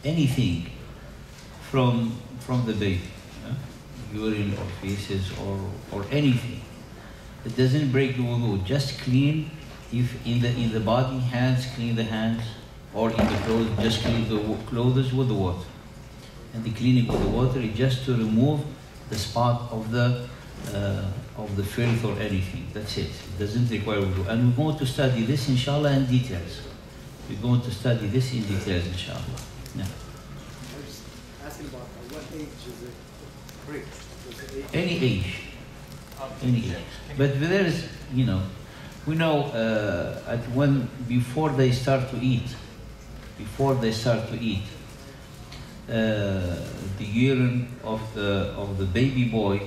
anything from the baby, urine or feces or anything. It doesn't break the wudu. Just clean, if in the body, hands, clean the hands, or in the clothes, just clean the clothes with the water. And the cleaning with the water is just to remove the spot of the filth or anything. That's it. It doesn't require wudu. And we're going to study this, inshallah, in details. We're going to study this in details, inshallah. Yeah. I was just asking about what age is it break? Any age. Any age. But there is, we know before they start to eat, the urine of the baby boy,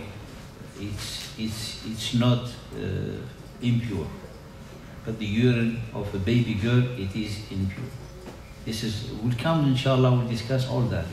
it's not impure, but the urine of a baby girl, it is impure. We'll come, inshallah, we'll discuss all that.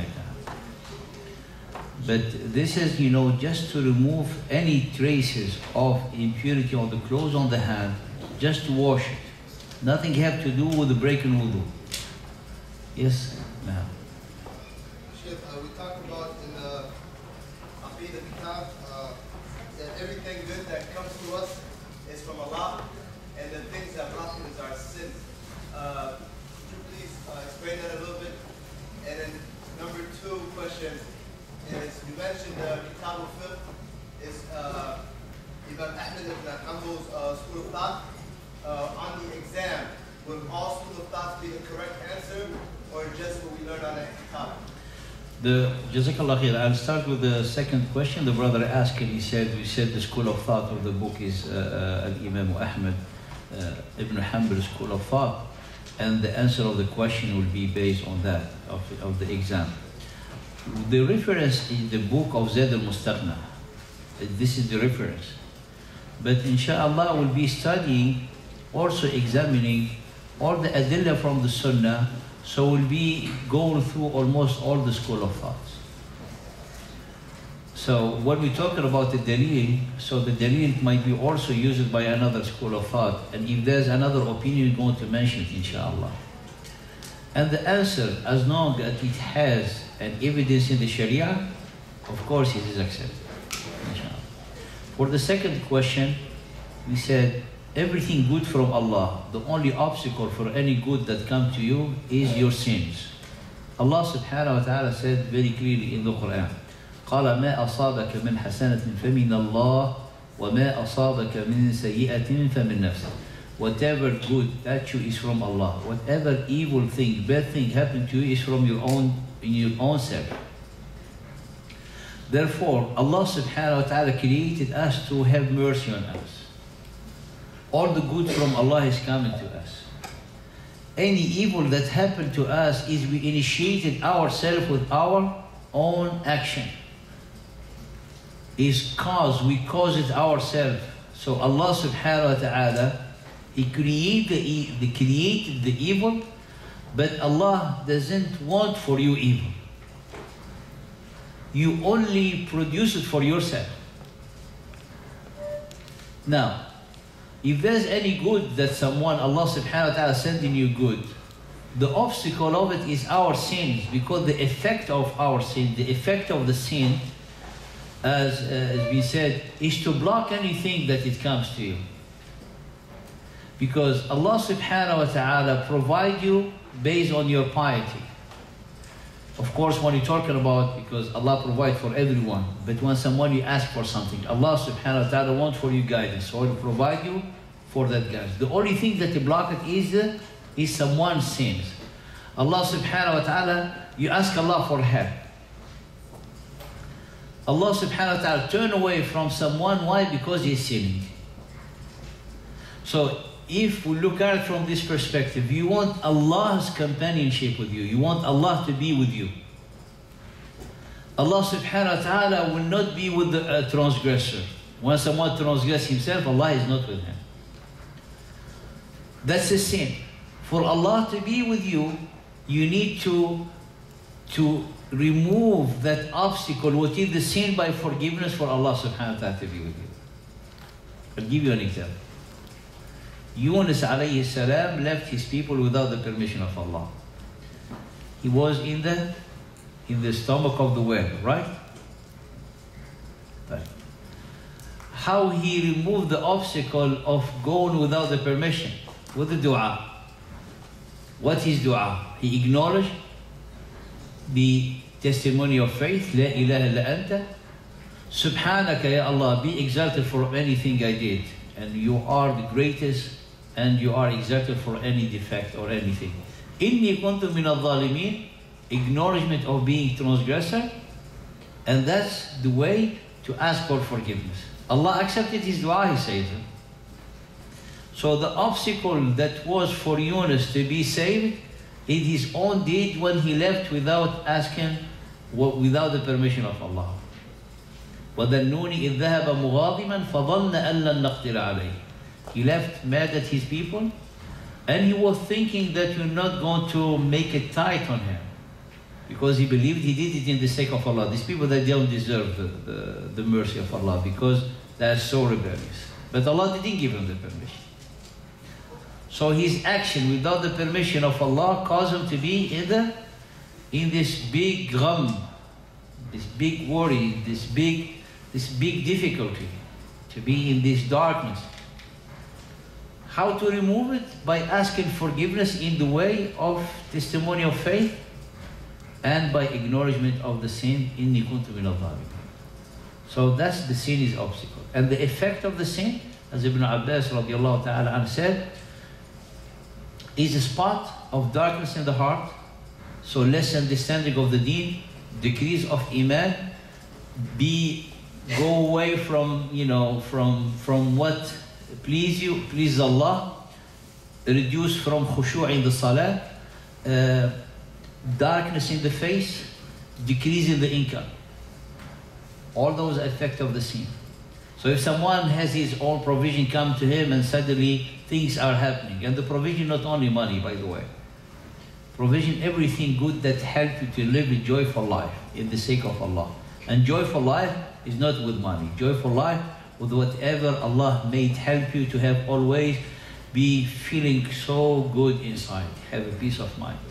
But this is, just to remove any traces of impurity on the clothes, on the hand, just to wash it. Nothing have to do with the breaking wudu. Yes, ma'am. Sheikh, we talked about in the Aqidah Kitab that everything good that comes to us is from Allah, and the things that block it is our sins. Could you please explain that a little bit? And then number 2 question is, you mentioned the Kitab al-Fiqh is Imam Ahmed ibn Hanbal's school of thought. On the exam, would all school of thoughts be the correct answer, or just what we learned on the Kitab? Jazakallah khair. I'll start with the second question. The brother asked, and we said the school of thought of the book is Al-Imam Ahmed ibn Hanbal's school of thought, and the answer of the question will be based on that, of the exam. The reference is the book of Zayd al-Mustaghna. This is the reference. But inshallah we'll be studying, also examining all the adillah from the Sunnah, so we'll be going through almost all the school of thoughts. So when we're talking about the dalil, so the dalil might be also used by another school of thought, and if there's another opinion, we're going to mention it, inshallah. And the answer, as long as it has an evidence in the Sharia, of course it is accepted, inshallah. For the second question, we said, everything good from Allah, the only obstacle for any good that comes to you is your sins. Allah subhanahu wa ta'ala said very clearly in the Quran, قَالَ مَا أَصَابَكَ مِنْ حَسَنَةٍ فَمِنَ اللَّهِ وَمَا أَصَابَكَ مِنْ سَيِّئَةٍ فَمِنْ نَفْسِكَ. Whatever good that you is from Allah. Whatever evil thing, bad thing happened to you is from your own self. Therefore, Allah subhanahu wa ta'ala created us to have mercy on us. All the good from Allah is coming to us. Any evil that happened to us is we initiated ourselves with our own action. We cause it ourselves. So Allah subhanahu wa ta'ala, He created the evil, but Allah doesn't want for you evil. You only produce it for yourself. Now, if there's any good that someone, Allah subhanahu wa ta'ala sending you good, the obstacle of it is our sins, because the effect of our sin, the effect of the sin, as we said, is to block anything that it comes to you. Because Allah subhanahu wa ta'ala provide you based on your piety. Of course, when you're talking about, because Allah provides for everyone, but when someone you ask for something, Allah subhanahu wa ta'ala wants for you guidance, so He will provide you for that guidance. The only thing that you block it is someone's sins. Allah subhanahu wa ta'ala, you ask Allah for help. Allah subhanahu wa ta'ala turn away from someone, why? Because he's sinning. So, if we look at it from this perspective, you want Allah's companionship with you. You want Allah to be with you. Allah subhanahu wa ta'ala will not be with the transgressor. When someone transgresses himself, Allah is not with him. That's a sin. For Allah to be with you, you need to remove that obstacle, which is the sin, by forgiveness for Allah subhanahu wa ta'ala to be with you. I'll give you an example. Yunus alayhi salam left his people without the permission of Allah. He was in the stomach of the whale, right? Right. How he removed the obstacle of going without the permission with the dua. What is dua? He acknowledged the testimony of faith, La ilaha illa anta, Subhanaka ya Allah, be exalted for anything I did, and you are the greatest, and you are exalted for any defect or anything. Inni kuntu min al-zalimin, acknowledgement of being transgressor, and that's the way to ask for forgiveness. Allah accepted his dua, he says. So the obstacle that was for Yunus to be saved is his own deed when he left without asking, without the permission of Allah. وَذَنُّونِ إِذْ ذَهَبَ مُغَاضِبًا فَظَنَّ أَن لَّن نَّقْدِرَ عَلَيْهِ. He left mad at his people, and he was thinking that you're not going to make it tight on him, because he believed he did it in the sake of Allah. These people, they don't deserve the mercy of Allah because they are so rebellious. But Allah didn't give him the permission. So his action without the permission of Allah caused him to be in this big gham, this big worry, this big difficulty, to be in this darkness. How to remove it? By asking forgiveness in the way of testimony of faith and by acknowledgement of the sin. Inni kuntu min al-zalimin. So that's the sin is obstacle. And the effect of the sin, as Ibn Abbas radiallahu ta'ala anhu said, is a spot of darkness in the heart, so less understanding of the deen, decrease of iman, go away from, from what please Allah, reduce from khushu' in the salah, darkness in the face, decrease in the income. All those effects of the sin. So if someone has his own provision come to him and suddenly things are happening, and the provision not only money, by the way, provision everything good that help you to live a joyful life in the sake of Allah. And joyful life is not with money. Joyful life with whatever Allah made help you to have always be feeling so good inside, have a peace of mind.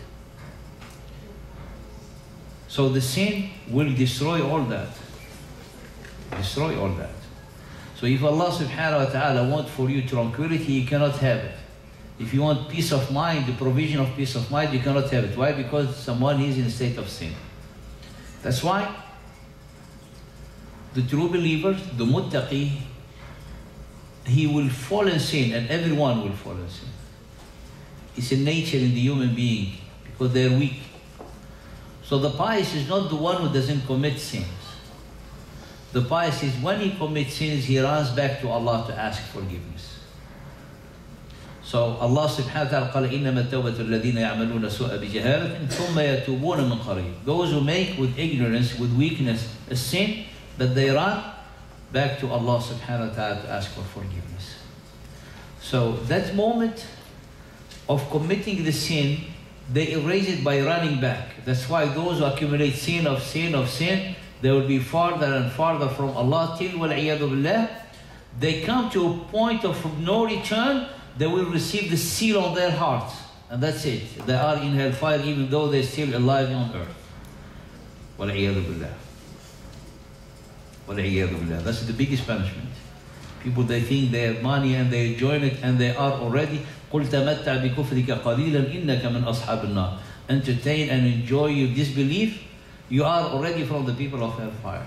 So the sin will destroy all that. Destroy all that. So if Allah subhanahu wa ta'ala wants for you tranquility, you cannot have it. If you want peace of mind, the provision of peace of mind, you cannot have it. Why? Because someone is in a state of sin. That's why the true believer, the muttaqi, he will fall in sin, and everyone will fall in sin. It's a nature in the human being, because they're weak. So the pious is not the one who doesn't commit sins. The pious is when he commits sins, he runs back to Allah to ask forgiveness. So Allah subhanahu wa ta'ala قال إنما التوبة الذين يعملون سوء بجهالة ثم يتوبون من قريب. Those who make with ignorance, with weakness, a sin, that they run back to Allah subhanahu wa ta'ala to ask for forgiveness. So that moment of committing the sin, they erase it by running back. That's why those who accumulate sin of sin of sin, they will be farther and farther from Allah till وَالْعِيَاذُ بِاللَّهِ. They come to a point of no return. They will receive the seal on their hearts, and that's it. They are in hellfire even though they're still alive on earth. وَالْعِيَاذُ بِاللَّهِ. وَالْعِيَاذُ بِاللَّهِ. That's the biggest punishment. People, they think they have money and they join it, and they are already قُلْ تَمَتَّعْ بِكُفْرِكَ قَلِيلًا إِنَّكَ مِنْ أَصْحَابِ النَّارِ. Entertain and enjoy your disbelief, you are already from the people of hellfire.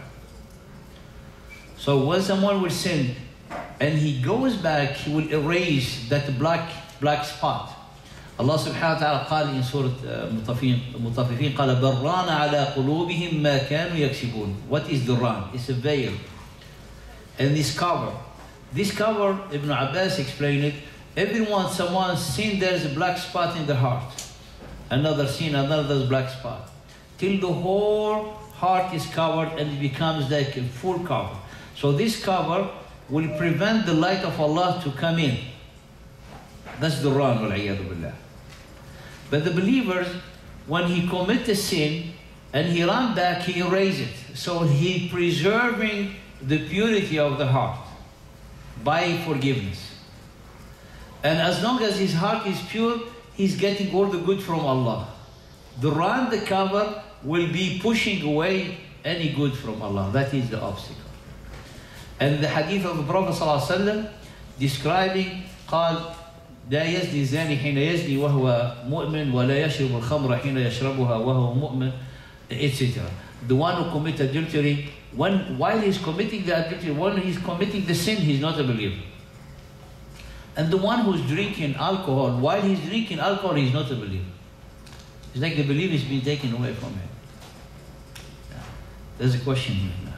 So when someone will sin and he goes back, he will erase that black spot. Allah subhanahu wa ta'ala قال in Surah Mutaffifin قال بَرَّانَ عَلَى قُلُوبِهِمْ مَا كَانُوا يَكْسِبُونَ. What is the ran? It's a veil. And this cover. This cover, Ibn Abbas explained it, someone sin, there's a black spot in the heart. Another sin, another black spot. Till the whole heart is covered and it becomes like a full cover. So this cover will prevent the light of Allah to come in. That's the wrong, wal-'iyadhu billah. But the believers, when he commits a sin and he runs back, he erases it. So he preserving the purity of the heart by forgiveness. And as long as his heart is pure, he's getting all the good from Allah. The round the cover will be pushing away any good from Allah. That is the obstacle. And the hadith of the Prophet ﷺ describing قال لا يزني الزاني حين يزني وهو مؤمن ولا يشرب الخمر حين يشربها وهو مؤمن, etc. The one who commits adultery, while he's committing the adultery, while he's committing the sin, he's not a believer. And the one who's drinking alcohol, while he's drinking alcohol, he's not a believer. It's like the belief is being taken away from him. Yeah. There's a question here now.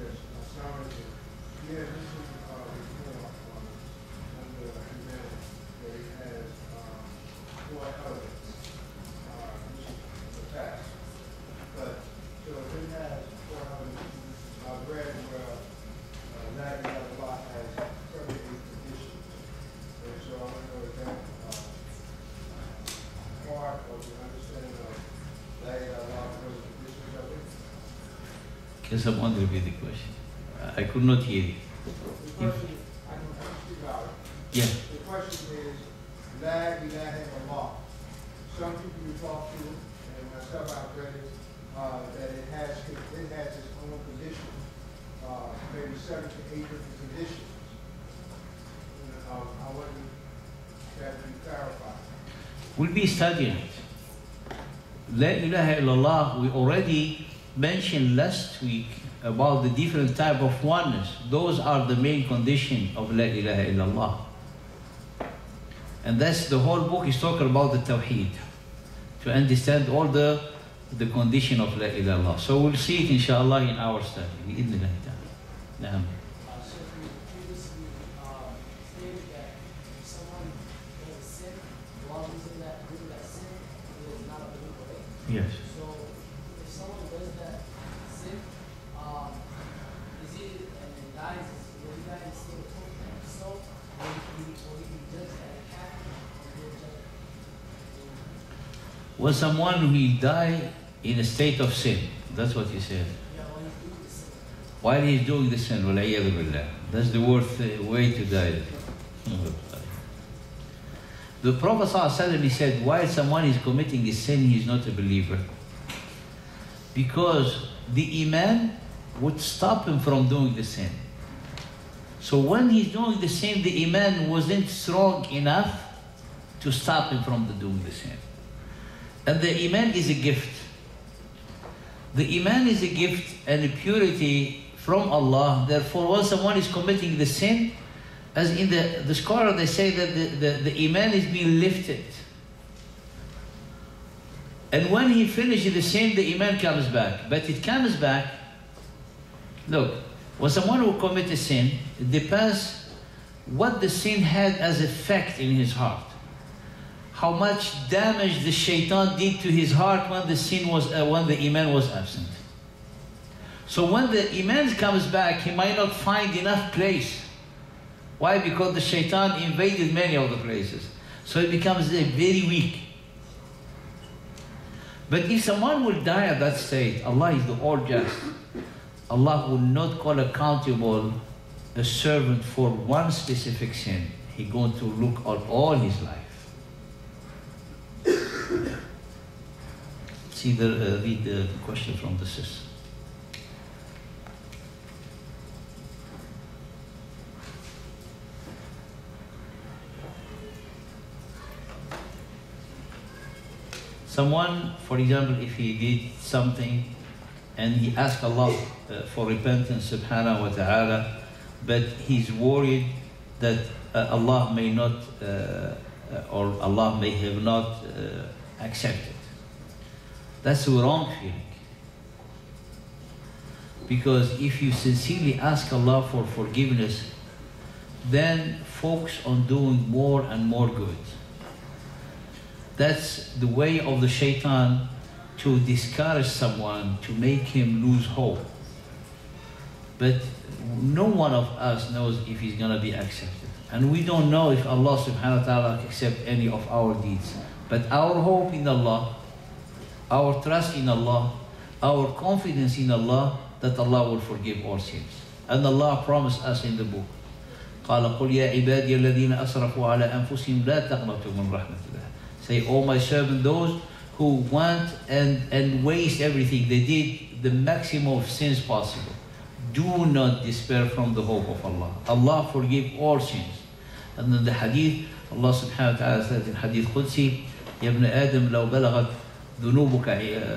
Can someone repeat the question? I could not hear you. The question, I can speak about it. Yeah. The question is, La ilaha illallah. Some people you talk to, and myself I've read it, that it has its own condition, maybe 7 to 8 different conditions. And, I want that to be clarified. We'll be studying it. La ilaha illallah, we already mentioned last week about the different type of oneness. Those are the main condition of La ilaha illallah. And that's the whole book is talking about the Tawheed, to understand all the condition of La ilaha illallah. So we'll see it inshallah in our study. بإذن الله تعالى. So you previously stated that if someone does a sin, while he's in that sin, he is not a believer, right? Yes. So if someone does that sin, is he and then dies, will he die in the state of himself? Will he be judged as a kafir, or will he judge? When someone will die in a state of sin, that's what he said. Yeah, when he's doing the sin. While he's doing the sin, وَالْعِيَاذُ بِاللَّهِ. That's the worst way to die. The Prophet ﷺ, he said, while someone is committing a sin, he's not a believer. Because the iman would stop him from doing the sin. So when he's doing the sin, the iman wasn't strong enough to stop him from doing the sin. And the iman is a gift. The iman is a gift and a purity from Allah. Therefore, when someone is committing the sin, as in the scholar, they say that the iman is being lifted. And when he finishes the sin, the iman comes back. But it comes back, look, when someone will commit a sin, it depends what the sin had as effect in his heart. How much damage the shaitan did to his heart when the sin was, when the iman was absent. So when the iman comes back, he might not find enough place. Why? Because the shaitan invaded many of the places. So it becomes very weak. But if someone will die at that state, Allah is the all just. Allah will not call accountable a servant for one specific sin. He's going to look at all his life. See read the question from the sister. Someone, for example, if he did something and he asked Allah for repentance, subhanahu wa ta'ala, but he's worried that Allah may not, or Allah may have not accepted. That's a wrong feeling. Because if you sincerely ask Allah for forgiveness, then focus on doing more and more good. That's the way of the shaitan to discourage someone, to make him lose hope. But no one of us knows if he's going to be accepted. And we don't know if Allah subhanahu wa ta'ala accepts any of our deeds. But our hope in Allah, our trust in Allah, our confidence in Allah, that Allah will forgive our sins. And Allah promised us in the book, قال قل يا عبادي الذين أسرفوا على أنفسهم لا تقنطوا من رحمة الله. Say, oh my servant, those who want and waste everything. They did the maximum of sins possible. Do not despair from the hope of Allah. Allah forgive all sins. And then the hadith, Allah subhanahu wa ta'ala said in hadith Qudsi, يا ابن آدم لو بلغت ذنوبك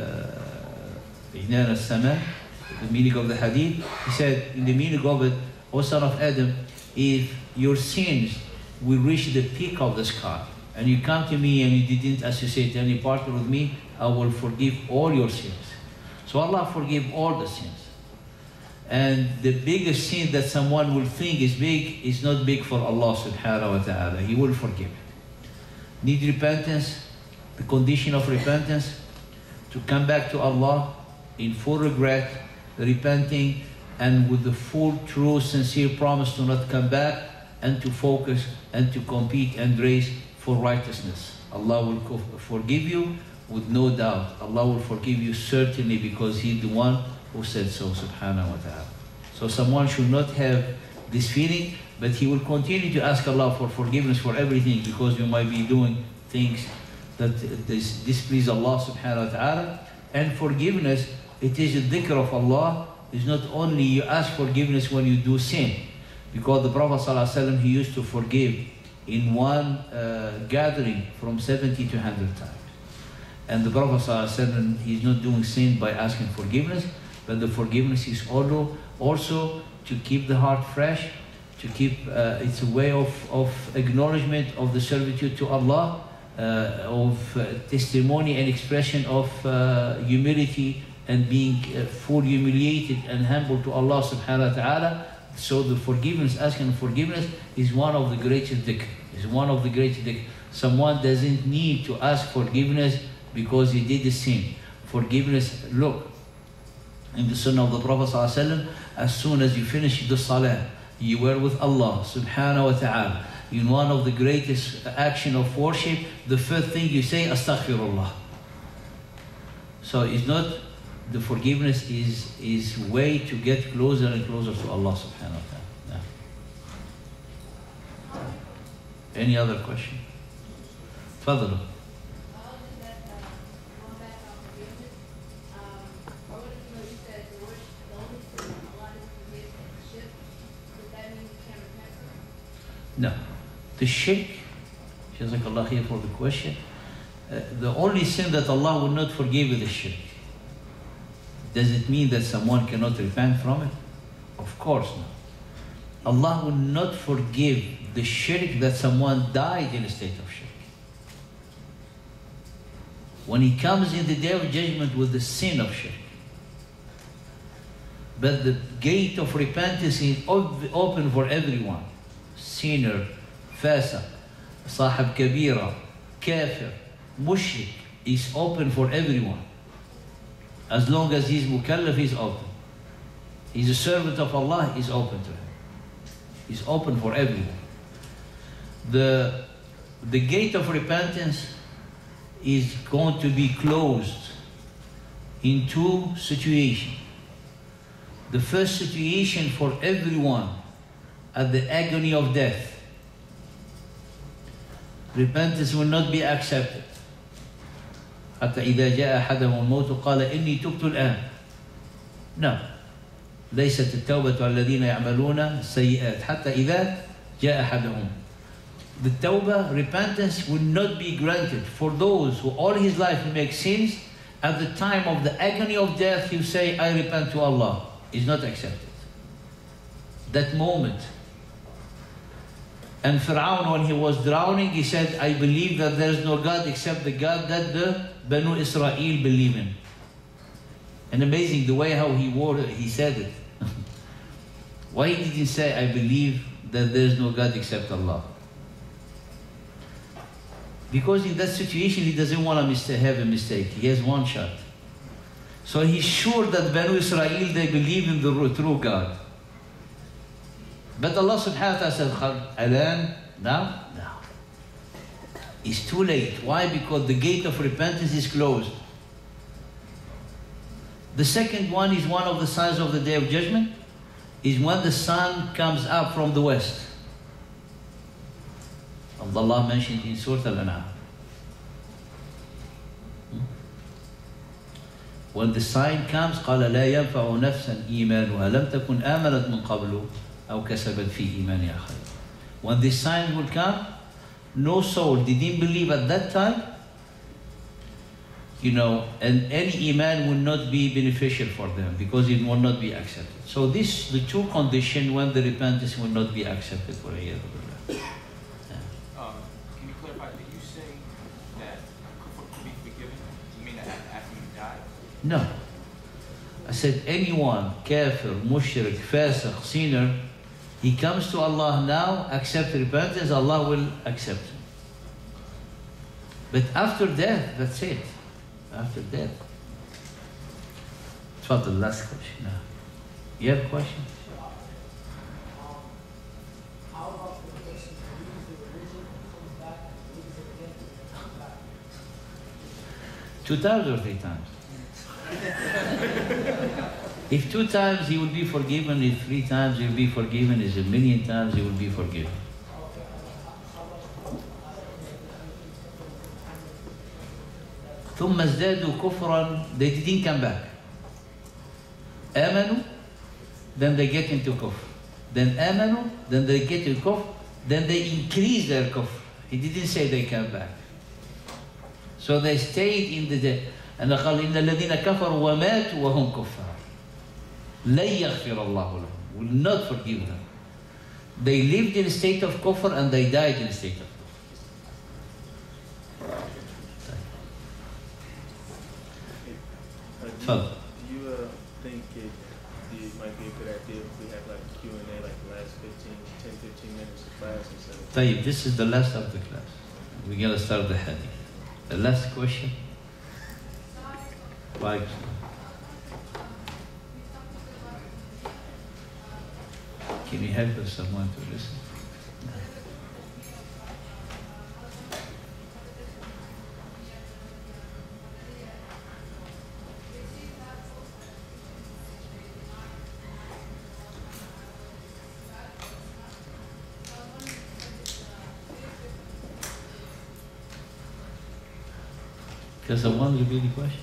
عنان السماء. The meaning of the hadith, he said, in the meaning of it, O son of Adam, if your sins will reach the peak of the sky, and you come to me and you didn't associate any partner with me, I will forgive all your sins. So Allah forgive all the sins. And the biggest sin that someone will think is big is not big for Allah subhanahu wa ta'ala. He will forgive it. Need repentance, the condition of repentance, to come back to Allah in full regret, repenting, and with the full, true, sincere promise to not come back, and to focus and to compete and race for righteousness. Allah will forgive you with no doubt. Allah will forgive you certainly, because He's the one who said so, subhanahu wa ta'ala. So someone should not have this feeling, but he will continue to ask Allah for forgiveness for everything, because you might be doing things that displease Allah subhanahu wa ta'ala. And forgiveness, it is a dhikr of Allah. It's not only you ask forgiveness when you do sin, because the Prophet sallallahu alaihi wasallam, he used to forgive in one gathering from 70 to 100 times. And the Prophet ﷺ, he's not doing sin by asking forgiveness, but the forgiveness is also to keep the heart fresh, to keep, it's a way of acknowledgement of the servitude to Allah, of testimony and expression of humility and being full humiliated and humble to Allah subhanahu wa ta'ala. So the forgiveness, asking forgiveness, is one of the greatest dhikr. Is one of the greatest dhikr. Someone doesn't need to ask forgiveness because he did a sin. Forgiveness, look, in the sunnah of the Prophet ﷺ, as soon as you finish the salah, you were with Allah subhanahu wa ta'ala. In one of the greatest action of worship, the first thing you say, astaghfirullah. So it's not, the forgiveness is way to get closer and closer to Allah subhanahu wa ta'ala. Yeah. Any other question? Fadl. No. The shirk, Jazakallah khair for the question, the only sin that Allah will not forgive is the shirk. Does it mean that someone cannot repent from it? Of course not. Allah will not forgive the shirk that someone died in a state of shirk. When he comes in the day of judgment with the sin of shirk. But the gate of repentance is open for everyone. Sinner, fasiq, sahib kabira, kafir, mushrik, is open for everyone. As long as he's mukallaf, he's open. He's a servant of Allah, he's open to him. He's open for everyone. The gate of repentance is going to be closed in two situations. The first situation for everyone at the agony of death, repentance will not be accepted. حتى إذا جاء أحدهم الموت قال إني تبت الآن. No. ليست التوبة الذين يعملون السيئات حتى إذا جاء أحدهم. The tawbah, repentance, will not be granted for those who all his life make sins. At the time of the agony of death, he'll say, I repent to Allah. Is not accepted. That moment. And Fir'aun, when he was drowning, he said, I believe that there is no God except the God that the Banu Israel believe in. And amazing the way how he said it. Why did he say, I believe that there is no God except Allah? Because in that situation, he doesn't want to have a mistake. He has one shot. So he's sure that Banu Israel, they believe in the true God. But Allah subhanahu wa ta'ala said, Alan, now? No. It's too late. Why? Because the gate of repentance is closed. The second one is one of the signs of the Day of Judgment, is when the sun comes up from the west. Allah mentioned in Surah Al-An'am. When the sign comes, قال لا ينفع نفسا إيمانها لم تكن آمنت من قبل أو كسبت في إيمانها خير. When this sign will come, no soul didn't believe at that time, and any iman will not be beneficial for them because it will not be accepted. So this the two conditions when the repentance will not be accepted for a year. Can you clarify, did you say that kufr could be forgiven? You mean that after you die? No. I said anyone, kafir, mushrik, fasiq, sinner, he comes to Allah now, accept repentance, Allah will accept him. But after death, that's it. After death. It's the last question now. You have a question? How about the person who leaves the religion and comes back and leaves it again and comes back? 2 times or 3 times? If 2 times he will be forgiven, if 3 times he will be forgiven, if 1,000,000 times he will be forgiven. ثم ازدادوا كفرا, they didn't come back. آمنوا, then they get into kufr. Then آمنوا, then they get into kufr, then they increase their kufr. He didn't say they come back. So they stayed in the أن قال إن الذين كفروا وماتوا وهم كفار لن يغفر الله لهم, will not forgive them. They lived in a state of kufr and they died in a state of kufr. Do you think it might be a good idea if we have like a Q&A like the last 10-15 minutes of class instead of... طيب, this is the last of the class. We're going to start the hadith. The last question. Right. Can you help us someone to listen? Can someone repeat the question?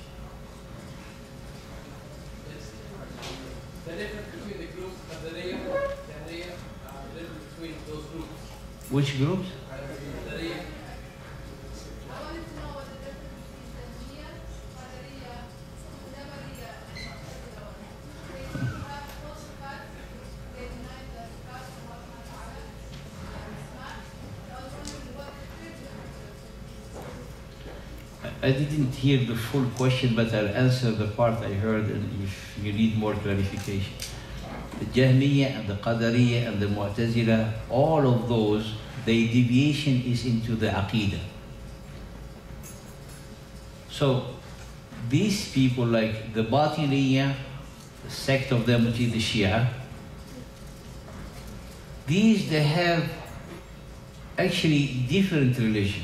The difference between the groups, Qadariyya, Jahriyya, the difference between those groups. Which groups? Qadariyya. I wanted to know what the difference between Tanzania, Qadariyya, Jabariyya, and Mu'tazila was. They seem to have close facts, they deny the facts of Allah Ta'ala and Isma. I was wondering what the difference is. I didn't hear the full question, but I'll answer the part I heard, and if you need more clarification. The Jahmiyyah and the Qadariyya and the Mu'tazila, all of those, the deviation is into the Aqidah. So, these people like the Batiniyya, the sect of them which is the Shia, these, they have actually different religion.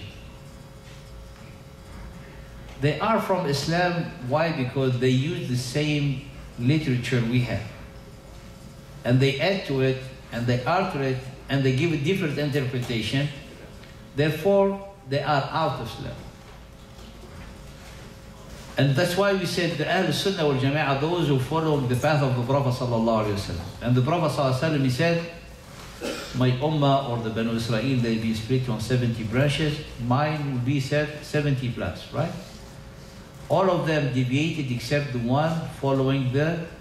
They are from Islam. Why? Because they use the same literature we have. And they add to it, and they alter it, and they give a different interpretation. Therefore, they are out of Islam. And that's why we said the Ahl Sunnah wal Jama'ah, those who follow the path of the Prophet sallallahu alaihi wasallam. And the Prophet sallallahu alaihi wasallam, he said, my ummah or the Banu Israel, they be split on 70 branches. Mine will be said 70 plus, right? All of them deviated except the one following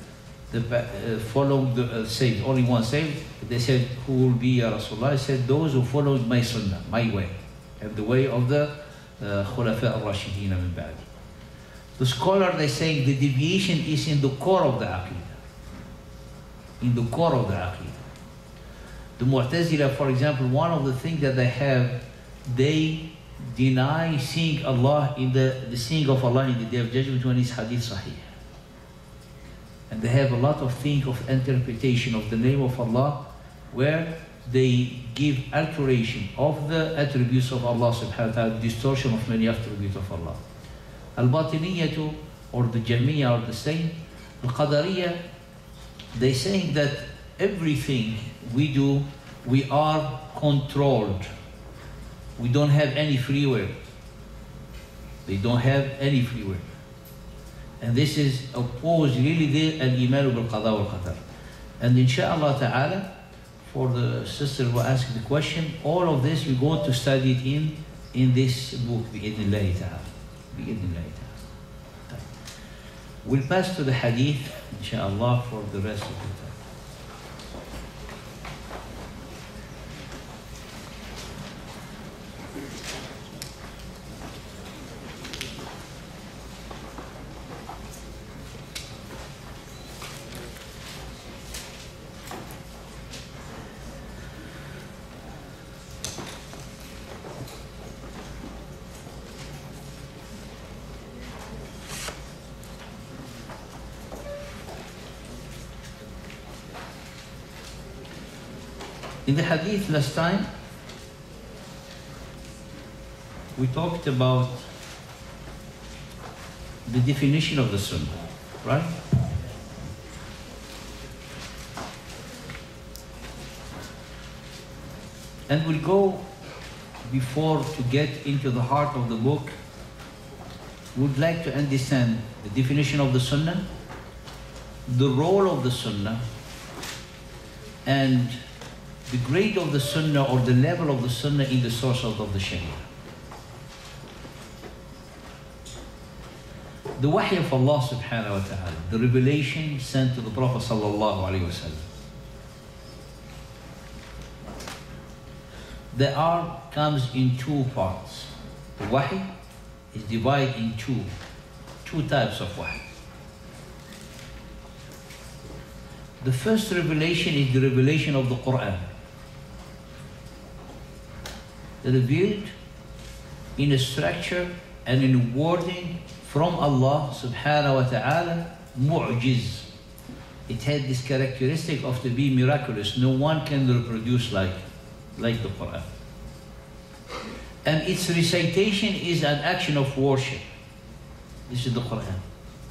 saved. Only one saved. They said, who will be Ya Rasulullah? He said, those who followed my sunnah, my way, and the way of the Khulafa al-Rashideen min ba'di. The scholar, they say the deviation is in the core of the Aqidah. In the core of the Aqidah. The Mu'tazila, for example, one of the things that they have, they deny seeing Allah in the seeing of Allah in the Day of Judgment when it's Hadith Sahih. And they have a lot of things of interpretation of the name of Allah where they give alteration of the attributes of Allah subhanahu wa ta'ala, distortion of many attributes of Allah. Al-Batiniyatu or the Jahmiyyah are the same. Al-Qadariyya, they saying that everything we do, we are controlled. We don't have any free will. They don't have any free will. And this is opposed really the al-iman bil-qada wal-qadar. And inshallah ta'ala, for the sister who asked the question, all of this we're going to study it in this book, bi'idhnillahi ta'ala. Bi'idhnillahi ta'ala. We'll pass to the hadith, inshallah, for the rest of the time. In the hadith last time, we talked about the definition of the sunnah, right? And we'll go, before to get into the heart of the book, would like to understand the definition of the sunnah, the role of the sunnah, and the grade of the sunnah or the level of the sunnah in the source of the sharia. The wahy of Allah subhanahu wa ta'ala, the revelation sent to the Prophet sallallahu alayhi wa sallam. Comes in two parts. The wahy is divided in two types of wahy. The first revelation is the revelation of the Quran, revealed in a structure and in wording from Allah subhanahu wa ta'ala, mu'jiz. It had this characteristic of to be miraculous. No one can reproduce like the Quran. And its recitation is an action of worship. This is the Quran.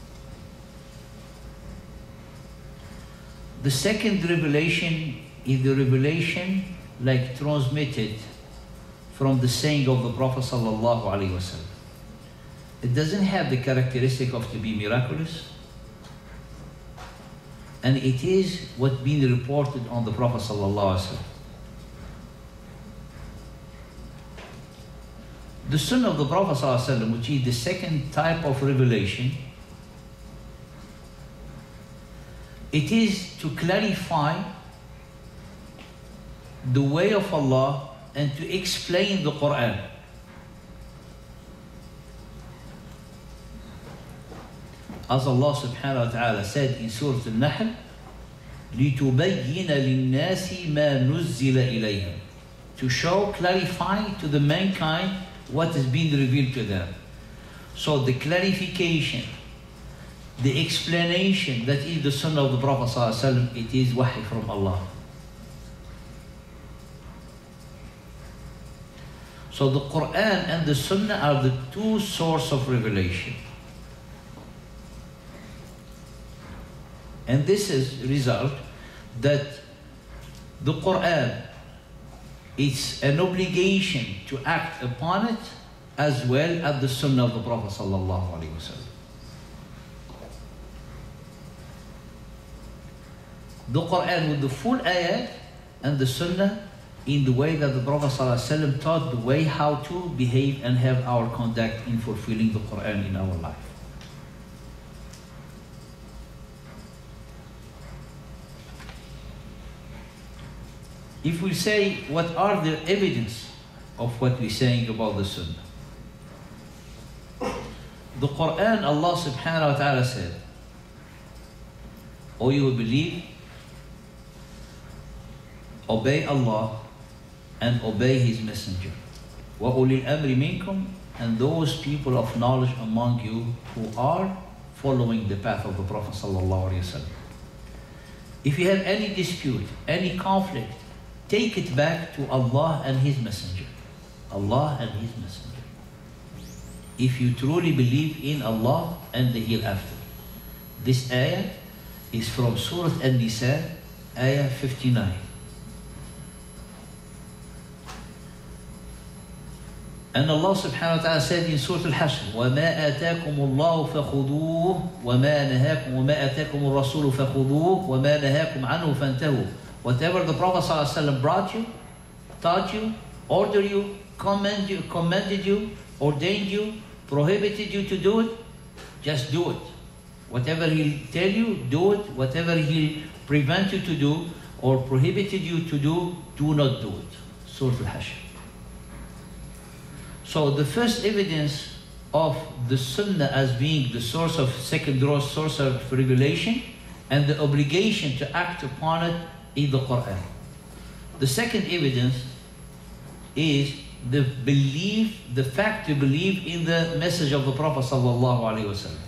The second revelation is the revelation like transmitted from the saying of the Prophet sallallahu alaihi wasallam. It doesn't have the characteristic of to be miraculous, and it is what been reported on the Prophet sallallahu alaihi wasallam. The Sunnah of the Prophet sallallahu alaihi wasallam, which is the second type of revelation, it is to clarify the way of Allah and to explain the Quran. As Allah subhanahu wa ta'ala said in Surah Al-Nahl, لِتُبَيِّنَ لِلنَّاسِ مَا نُزِّلَ إِلَيْهِمْ, to show, clarify to the mankind what is being revealed to them. So the clarification, the explanation, that is the Sunnah of the Prophet sallallahu alaihi wasallam, it is wahy from Allah. So the Quran and the Sunnah are the two sources of revelation. And this is result that the Quran, it's an obligation to act upon it, as well as the Sunnah of the Prophet sallallahu alaihi wasallam. The Quran with the full ayat and the Sunnah in the way that the Prophet ﷺ taught, the way how to behave and have our conduct in fulfilling the Quran in our life. If we say, what are the evidence of what we're saying about the Sunnah? The Quran, Allah subhanahu wa ta'ala said, O you who believe, obey Allah and obey His Messenger. وَأُولِي الْأَمْرِ مِنْكُمْ, and those people of knowledge among you who are following the path of the Prophet sallallahu alaihi wasallam. If you have any dispute, any conflict, take it back to Allah and His Messenger. Allah and His Messenger. If you truly believe in Allah and the hereafter. This ayah is from Surah An-Nisa, ayah 59. And Allah subhanahu wa ta'ala said in Surah Al-Hashr, وَمَا آتَاكُمُ اللَّهُ فَخُذُوهُ وَمَا آتَاكُمُ الرَّسُولُ فَخُذُوهُ وَمَا نَهَاكُمْ عَنْهُ فَانْتَهُوا. Whatever the Prophet sallallahu alaihi wasallam brought you, taught you, ordered you, commanded you, ordained you, prohibited you to do it, just do it. Whatever he'll tell you, do it. Whatever he'll prevent you to do or prohibited you to do not do it. Surah Al-Hashr. So the first evidence of the Sunnah as being the source of source of revelation and the obligation to act upon it is the Quran. The second evidence is the fact to believe in the message of the Prophet sallallahu alaihi wasallam.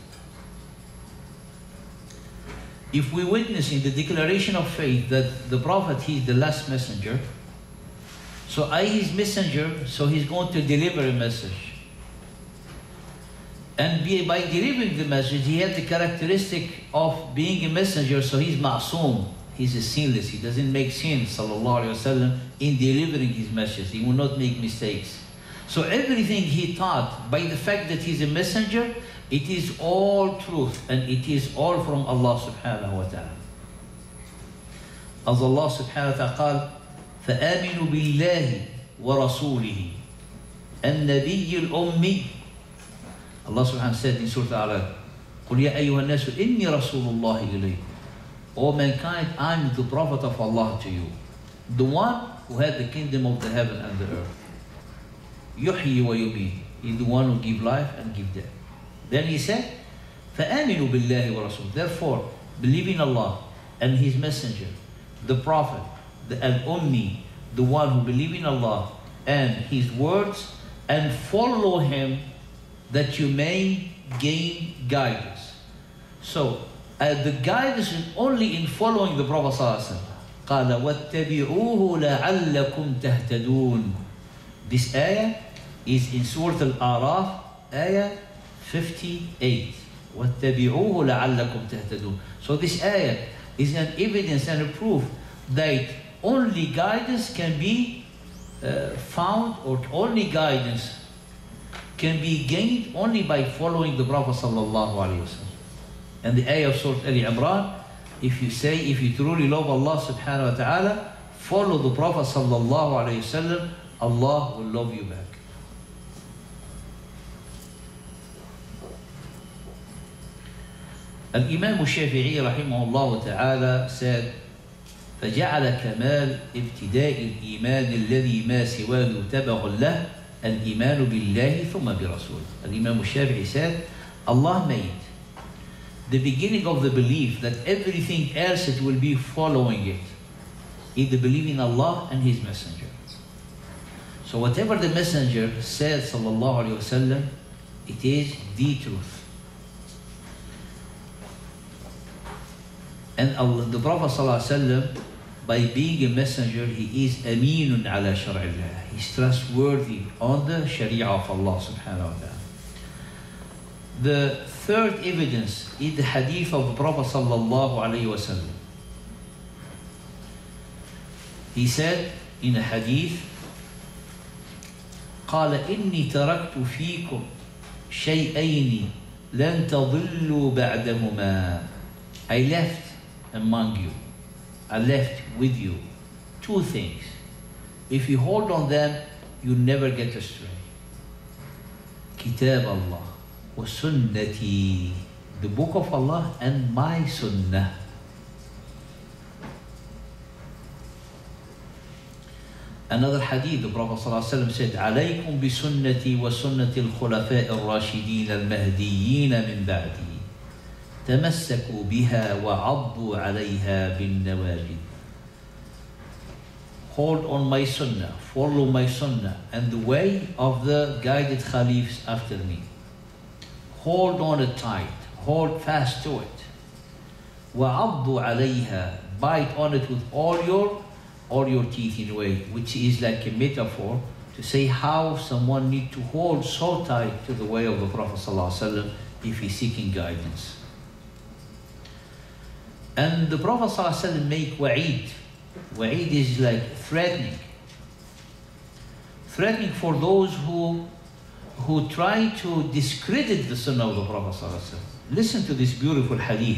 If we witness in the declaration of faith that the Prophet, he is the last messenger, so his messenger, so he's going to deliver a message. And by delivering the message, he had the characteristic of being a messenger, so he's ma'soom, he's sinless, he doesn't make sin, sallallahu alayhi wasallam, in delivering his message. He will not make mistakes. So everything he taught, by the fact that he's a messenger, it is all truth and it is all from Allah subhanahu wa ta'ala. As Allah subhanahu wa ta'ala قال, فآمنوا بالله ورسوله النبي الأمي. Allah subhanahu wa ta'ala said in Surah Al-A'raf, قل يا أيها الناس إني رسول الله إليكم. O mankind, I am the Prophet of Allah to you, the one who had the kingdom of the heaven and the earth. يحيي ويميت. He is the one who gives life and gives death. Then he said, فآمنوا بالله ورسوله. Therefore, believe in Allah and His Messenger, the Prophet, the Al-Ummi, the one who believes in Allah and His words, and follow Him that you may gain guidance. So, the guidance is only in following the Prophet ﷺ. قال واتبعوه لعلكم تهتدون. This ayah is in Surah Al-A'raf, ayah 58. واتبعوه لعلكم تهتدون. So this ayah is an evidence and a proof that only guidance can be found, or only guidance can be gained only by following the Prophet sallallahu alaihi wasallam. And the ayah of Surah Al-Imran, if you truly love Allah subhanahu wa ta'ala, follow the Prophet sallallahu alaihi wasallam, Allah will love you back. Al-Imam al-Shafi'i rahimahullah ta'ala said, فجعل كمال ابتداء الإيمان الذي ما سواه تبع له الإيمان بالله ثم برسوله. Al-Imam al-Shafi'i said, Allah made the beginning of the belief that everything else it will be following it, is the belief in Allah and His Messenger. So whatever the Messenger said sallallahu alaihi wasallam, it is the truth. And the Prophet sallallahu alaihi wasallam, by being a messenger, he is ameenun ala shar'illah. He's trustworthy on the sharia of Allah subhanahu wa ta'ala. The third evidence is the hadith of the Prophet sallallahu alaihi wasallam. He said in a hadith, قال إني تركت فيكم شيئين لن تضلوا بعدهما. I left among you, I left with you two things. If you hold on them, you never get astray. Kitab Allah wa sunnati, the book of Allah and my sunnah. Another hadith, the Prophet ﷺ said, عليكم بسنتي وسنة الخلفاء الراشدين المهديين من بعدي تمسكوا بها وعضوا عليها بالنواجذ. Hold on my sunnah, follow my sunnah and the way of the guided caliphs after me. Hold on it tight, hold fast to it. وعضوا عليها, bite on it with all your teeth in a way, which is like a metaphor to say how someone needs to hold so tight to the way of the Prophet ﷺ if he's seeking guidance. And the Prophet ﷺ make wa'id. Wa'id is like threatening for those who who try to discredit the Sunnah of the Prophet sallallahu alaihi wasallam. Listen to this beautiful hadith.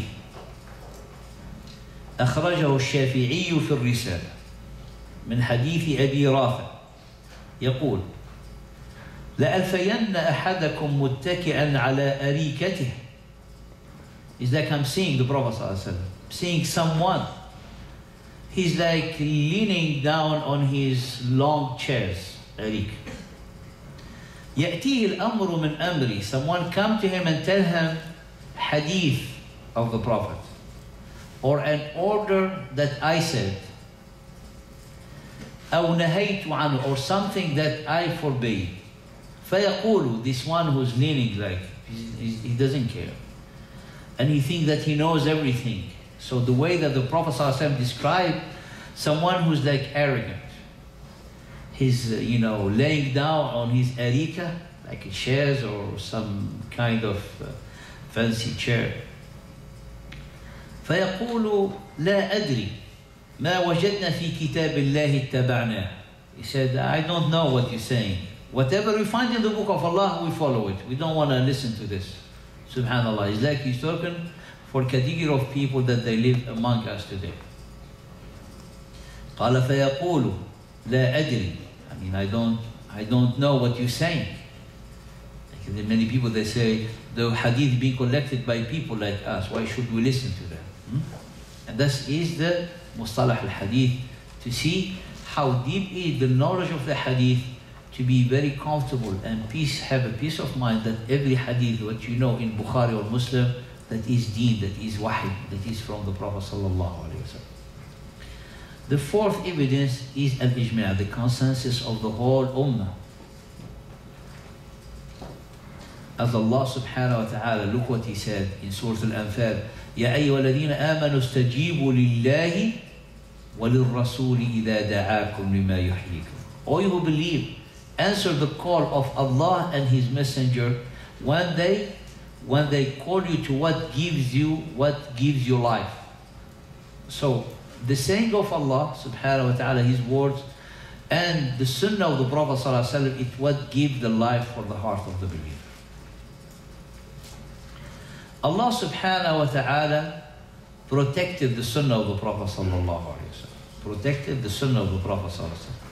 أخرجه الشافعي في الرسالة من حديث أبي رافع يقول: لألفين أحدكم متكئا على أريكته. It's like I'm seeing the Prophet sallallahu alaihi wasallam, seeing someone. He's like leaning down on his long chairs, أريك. يأتيه الأمر من أمري. Someone come to him and tell him hadith of the Prophet, or an order that I said, أو نهيت عنه, or something that I forbade. فيقول, this one who's leaning like, he doesn't care. And he thinks that he knows everything. So the way that the Prophet ﷺ described someone who's like arrogant, he's laying down on his arika, like a chair or some kind of fancy chair. فيقول لا أدري ما وجدنا في كتاب الله اتبعناه. He said, I don't know what you're saying. Whatever we find in the book of Allah, we follow it. We don't want to listen to this. Subhanallah. It's like he's talking for a category of people that they live among us today. قال فيقول لا أدري. I mean, I don't know what you're saying. Like many people, they say, the hadith being collected by people like us, why should we listen to them? And this is the mustalah al-hadith, to see how deep is the knowledge of the hadith, to be very comfortable and have a peace of mind that every hadith, what you know in Bukhari or Muslim, that is deen, that is wahy, that is from the Prophet sallallahu alaihi wasallam. The fourth evidence is al-ijma', the consensus of the whole ummah. As Allah subhanahu wa ta'ala, look what He said in Surah Al-Anfal, يَا أَيُّهَا الَّذِينَ آمَنُوا اسْتَجِيبُوا لِلَّهِ وَلِلرَّسُولِ إِذَا دَعَاكُمْ لِمَا يُحْيِيكُم. All you who believe, answer the call of Allah and His Messenger when they call you to what gives you life. So the saying of Allah subhanahu wa ta'ala, His words, and the sunnah of the Prophet sallallahu alaihi wasallam, it's what gives the life for the heart of the believer. Allah subhanahu wa ta'ala protected the sunnah of the Prophet sallallahu alaihi wasallam. Protected the sunnah of the Prophet sallallahu alaihi wasallam.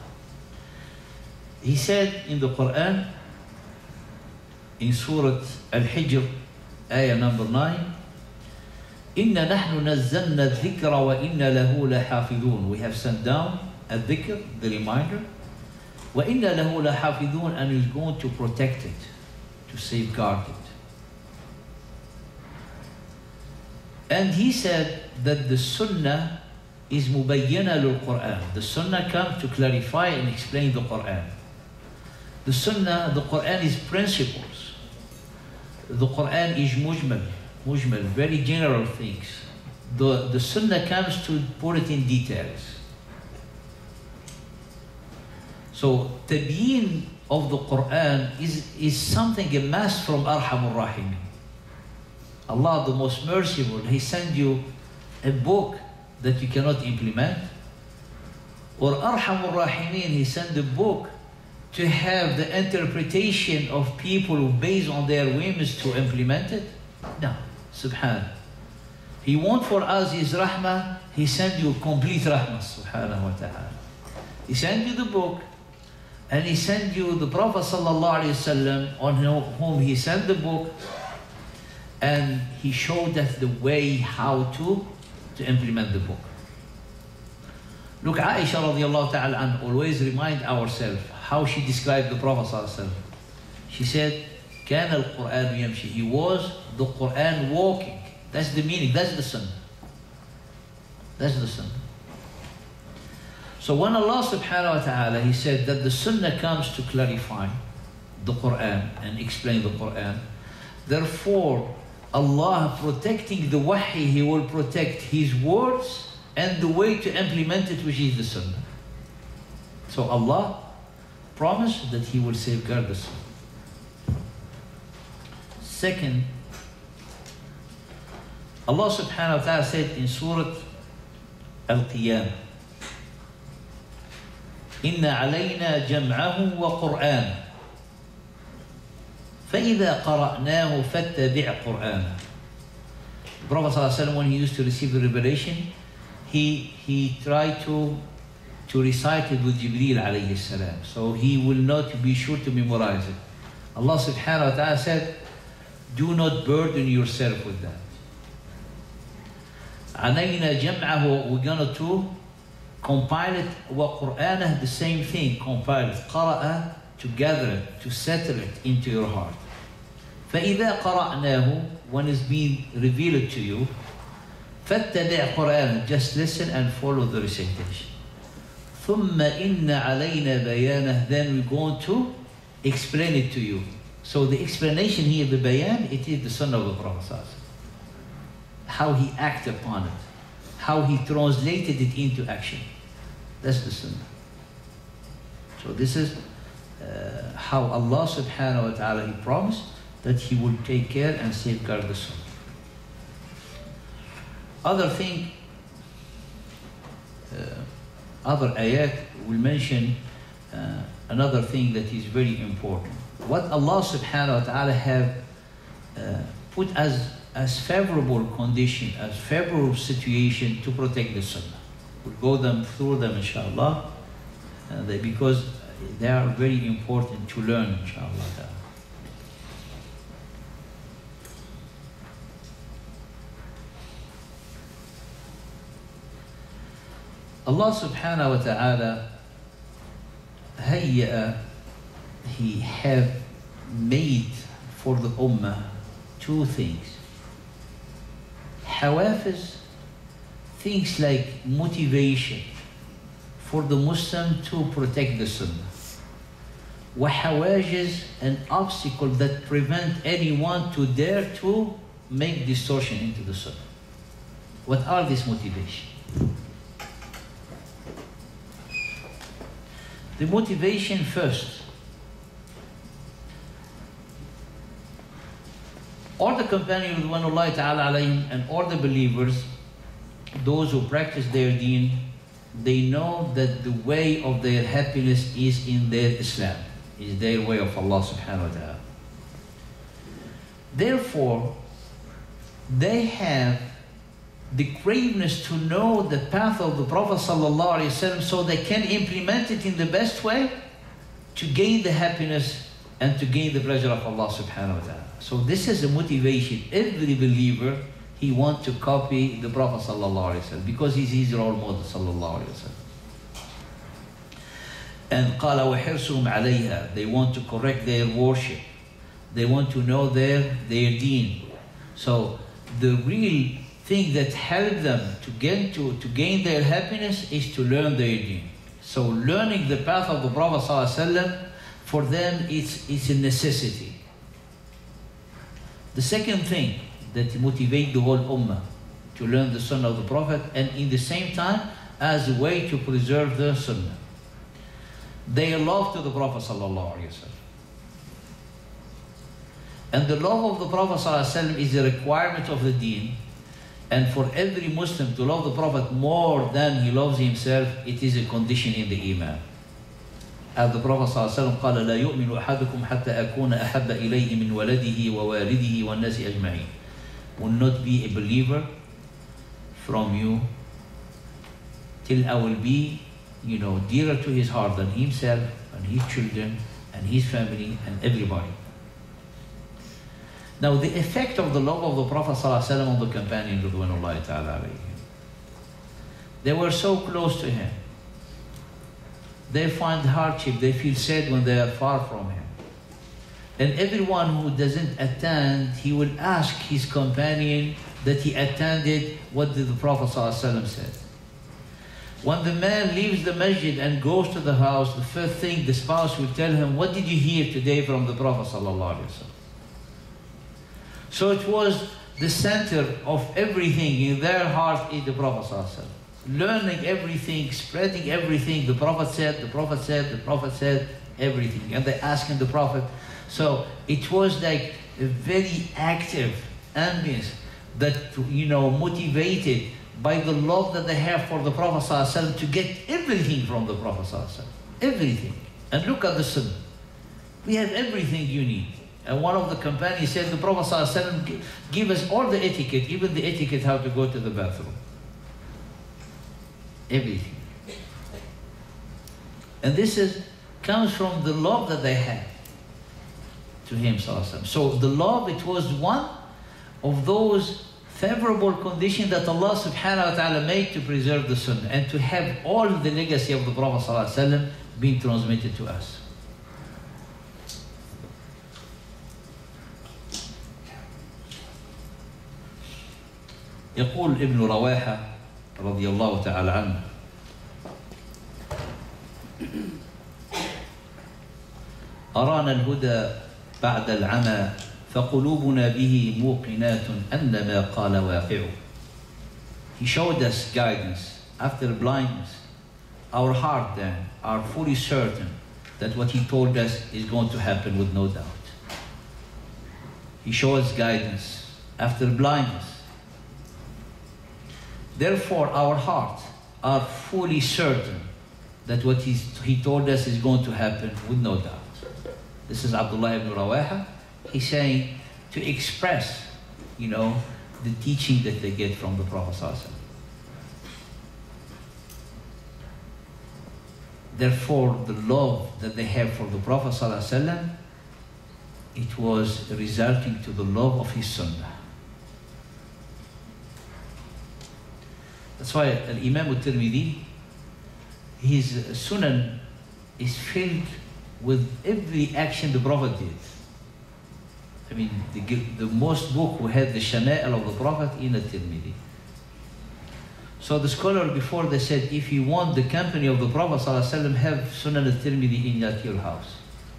He said in the Quran, in Surah Al-Hijr, ayah number 9, إِنَّا نَحْنُ نَزَّلْنَا الذِّكْرَ وَإِنَّا لَهُ لَحَافِظُونَ. We have sent down a dhikr, the reminder, وَإِنَّا لَهُ لَحَافِظُونَ, and He's going to protect it, to safeguard it. And He said that the sunnah is mubayyana lil-Quran. The sunnah comes to clarify and explain the Quran. The sunnah, the Quran is principles. The Quran is mujmal, very general things. The sunnah comes to put it in details. So tabyin of the Quran is something, a mass from Arhamur Rahimin. Allah, the most merciful, He sent you a book that you cannot implement, or Arhamur Rahimin, He sent a book to have the interpretation of people who based on their whims to implement it? No, subhanAllah. He wants for us His rahmah, He sent you complete rahmah, subhanahu wa ta'ala. He sent you the book, and He sent you the Prophet sallallahu alaihi wasallam, on whom He sent the book, and He showed us the way how to implement the book. Look, Aisha radiallahu ta'ala anha always remind ourselves how she described the Prophet sallallahu alaihi wasallam. She said, كان القرآن يمشي. He was the Quran walking. That's the meaning, that's the sunnah. That's the sunnah. So when Allah subhanahu wa ta'ala, He said that the sunnah comes to clarify the Quran and explain the Quran, therefore Allah protecting the wahi, He will protect His words and the way to implement it, which is the sunnah. So Allah promised that He will safeguard the sunnah. Second, Allah subhanahu wa ta'ala said in Surah Al-Qiyamah, إِنَّ عَلَيْنَا جَمْعَهُ وَقُرْآنَ. فإذا قرأناه فاتبع قرآنه. The Prophet ﷺ, when he used to receive the revelation, he tried to recite it with Jibreel alayhi salam. So he will not be sure to memorize it. Allah subhanahu wa ta'ala said, do not burden yourself with that. علينا جمعه, we're going to compile it, وقرآنه, the same thing, compile it, قرأ, to gather it, to settle it into your heart. فإذا قرأناه, when it's being revealed to you, فاتبع قرآنه, just listen and follow the recitation. ثم إن علينا بيانه, then we're going to explain it to you. So the explanation here, the bayan, it is the sunnah of the Prophet, how he acted upon it, how he translated it into action. That's the sunnah. So this is how Allah subhanahu wa ta'ala, he promised that he would take care and safeguard the sunnah. Other thing, other ayat will mention another thing that is very important. What Allah subhanahu wa ta'ala have put as favorable condition, as favorable situation to protect the sunnah. We'll go through them inshallah, because they are very important to learn inshallah. Allah subhanahu wa ta'ala he have made for the ummah two things. Hawafiz, things like motivation for the Muslim to protect the sunnah. Wahawajiz, an obstacle that prevent anyone to dare to make distortion into the sunnah. What are these motivations? The motivation first. All the companions of Allah Ta'ala alayhim and all the believers, those who practice their deen, they know that the way of their happiness is in their Islam, is their way of Allah subhanahu wa ta'ala. Therefore, they have the craveness to know the path of the Prophet sallallahu alaihi wasallam, so they can implement it in the best way to gain the happiness and to gain the pleasure of Allah subhanahu wa ta'ala. So this is a motivation. Every believer, he wants to copy the Prophet sallallahu alaihi wasallam because he's his role model sallallahu alaihi wasallam. And قال وحرصهم عليها, they want to correct their worship. They want to know their deen. So the real thing that helps them to gain their happiness is to learn their deen. So learning the path of the Prophet ﷺ, for them it's a necessity. The second thing that motivates the whole ummah to learn the sunnah of the Prophet, and in the same time as a way to preserve the sunnah. Their love to the Prophet ﷺ. And the love of the Prophet ﷺ is a requirement of the deen. And for every Muslim to love the Prophet more than he loves himself, it is a condition in the Iman. As the Prophet ﷺ قال لا يؤمن أحدكم حتى أكون أحب إليه من ولده ووالده والناس أجمعين. Will not be a believer from you till I will be, dearer to his heart than himself and his children and his family and everybody. Now the effect of the love of the Prophet ﷺ on the companions, Ridwanullahi ta'ala alayhim. They were so close to him. They find hardship, they feel sad when they are far from him. And everyone who doesn't attend, he will ask his companion that he attended, what did the Prophet ﷺ said. When the man leaves the masjid and goes to the house, the first thing the spouse will tell him, what did you hear today from the Prophet ﷺ? So it was the center of everything in their heart is the Prophet ﷺ. Learning everything, spreading everything. The Prophet said, the Prophet said, the Prophet said, everything. And they asking the Prophet. So it was like a very active ambience that, motivated by the love that they have for the Prophet ﷺ to get everything from the Prophet ﷺ. Everything. And look at the Sunnah. We have everything you need. And one of the companions said, the Prophet ﷺ give us all the etiquette, even the etiquette how to go to the bathroom. Everything. And this comes from the love that they had to him ﷺ. So the love, it was one of those favorable conditions that Allah subhanahu wa ta'ala made to preserve the sunnah and to have all the legacy of the Prophet ﷺ being transmitted to us. يقول ابن رواحة رضي الله تعالى عنه: أرانا الهدى بعد العمى فقلوبنا به موقنات أن ما قال واقع. He showed us guidance after blindness. Our heart then are fully certain that what he told us is going to happen with no doubt. He showed us guidance after blindness. Therefore, our hearts are fully certain that what he told us is going to happen with no doubt. This is Abdullah ibn Rawaha. He's saying to express, the teaching that they get from the Prophet ﷺ. Therefore, the love that they have for the Prophet ﷺ, it was resulting to the love of his sunnah. That's why Imam al-Tirmidhi, his sunan is filled with every action the Prophet did. I mean, the most book who had the Shama'il of the Prophet in al-Tirmidhi. So the scholar before, they said, if you want the company of the Prophet ﷺ, have Sunan al-Tirmidhi in your house.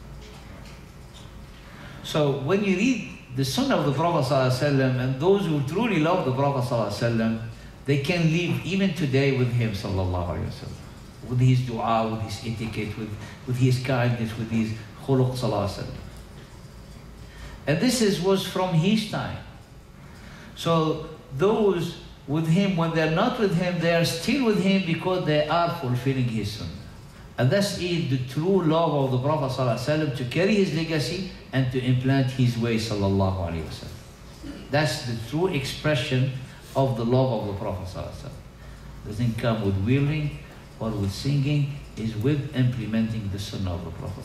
So when you read the Sunnah of the Prophet ﷺ, and those who truly love the Prophet ﷺ, they can live even today with him sallallahu alaihi wasallam, with his dua, with his etiquette, with his kindness, with his khuluq sallallahu alaihi wasallam. And this was from his time. So those with him, when they're not with him, they are still with him because they are fulfilling his sunnah. And that's it, the true love of the Prophet sallallahu alaihi wasallam, to carry his legacy and to implant his way sallallahu alaihi wasallam. That's the true expression of the love of the Prophet ﷺ. Doesn't come with wailing or with singing, is with implementing the sunnah of the Prophet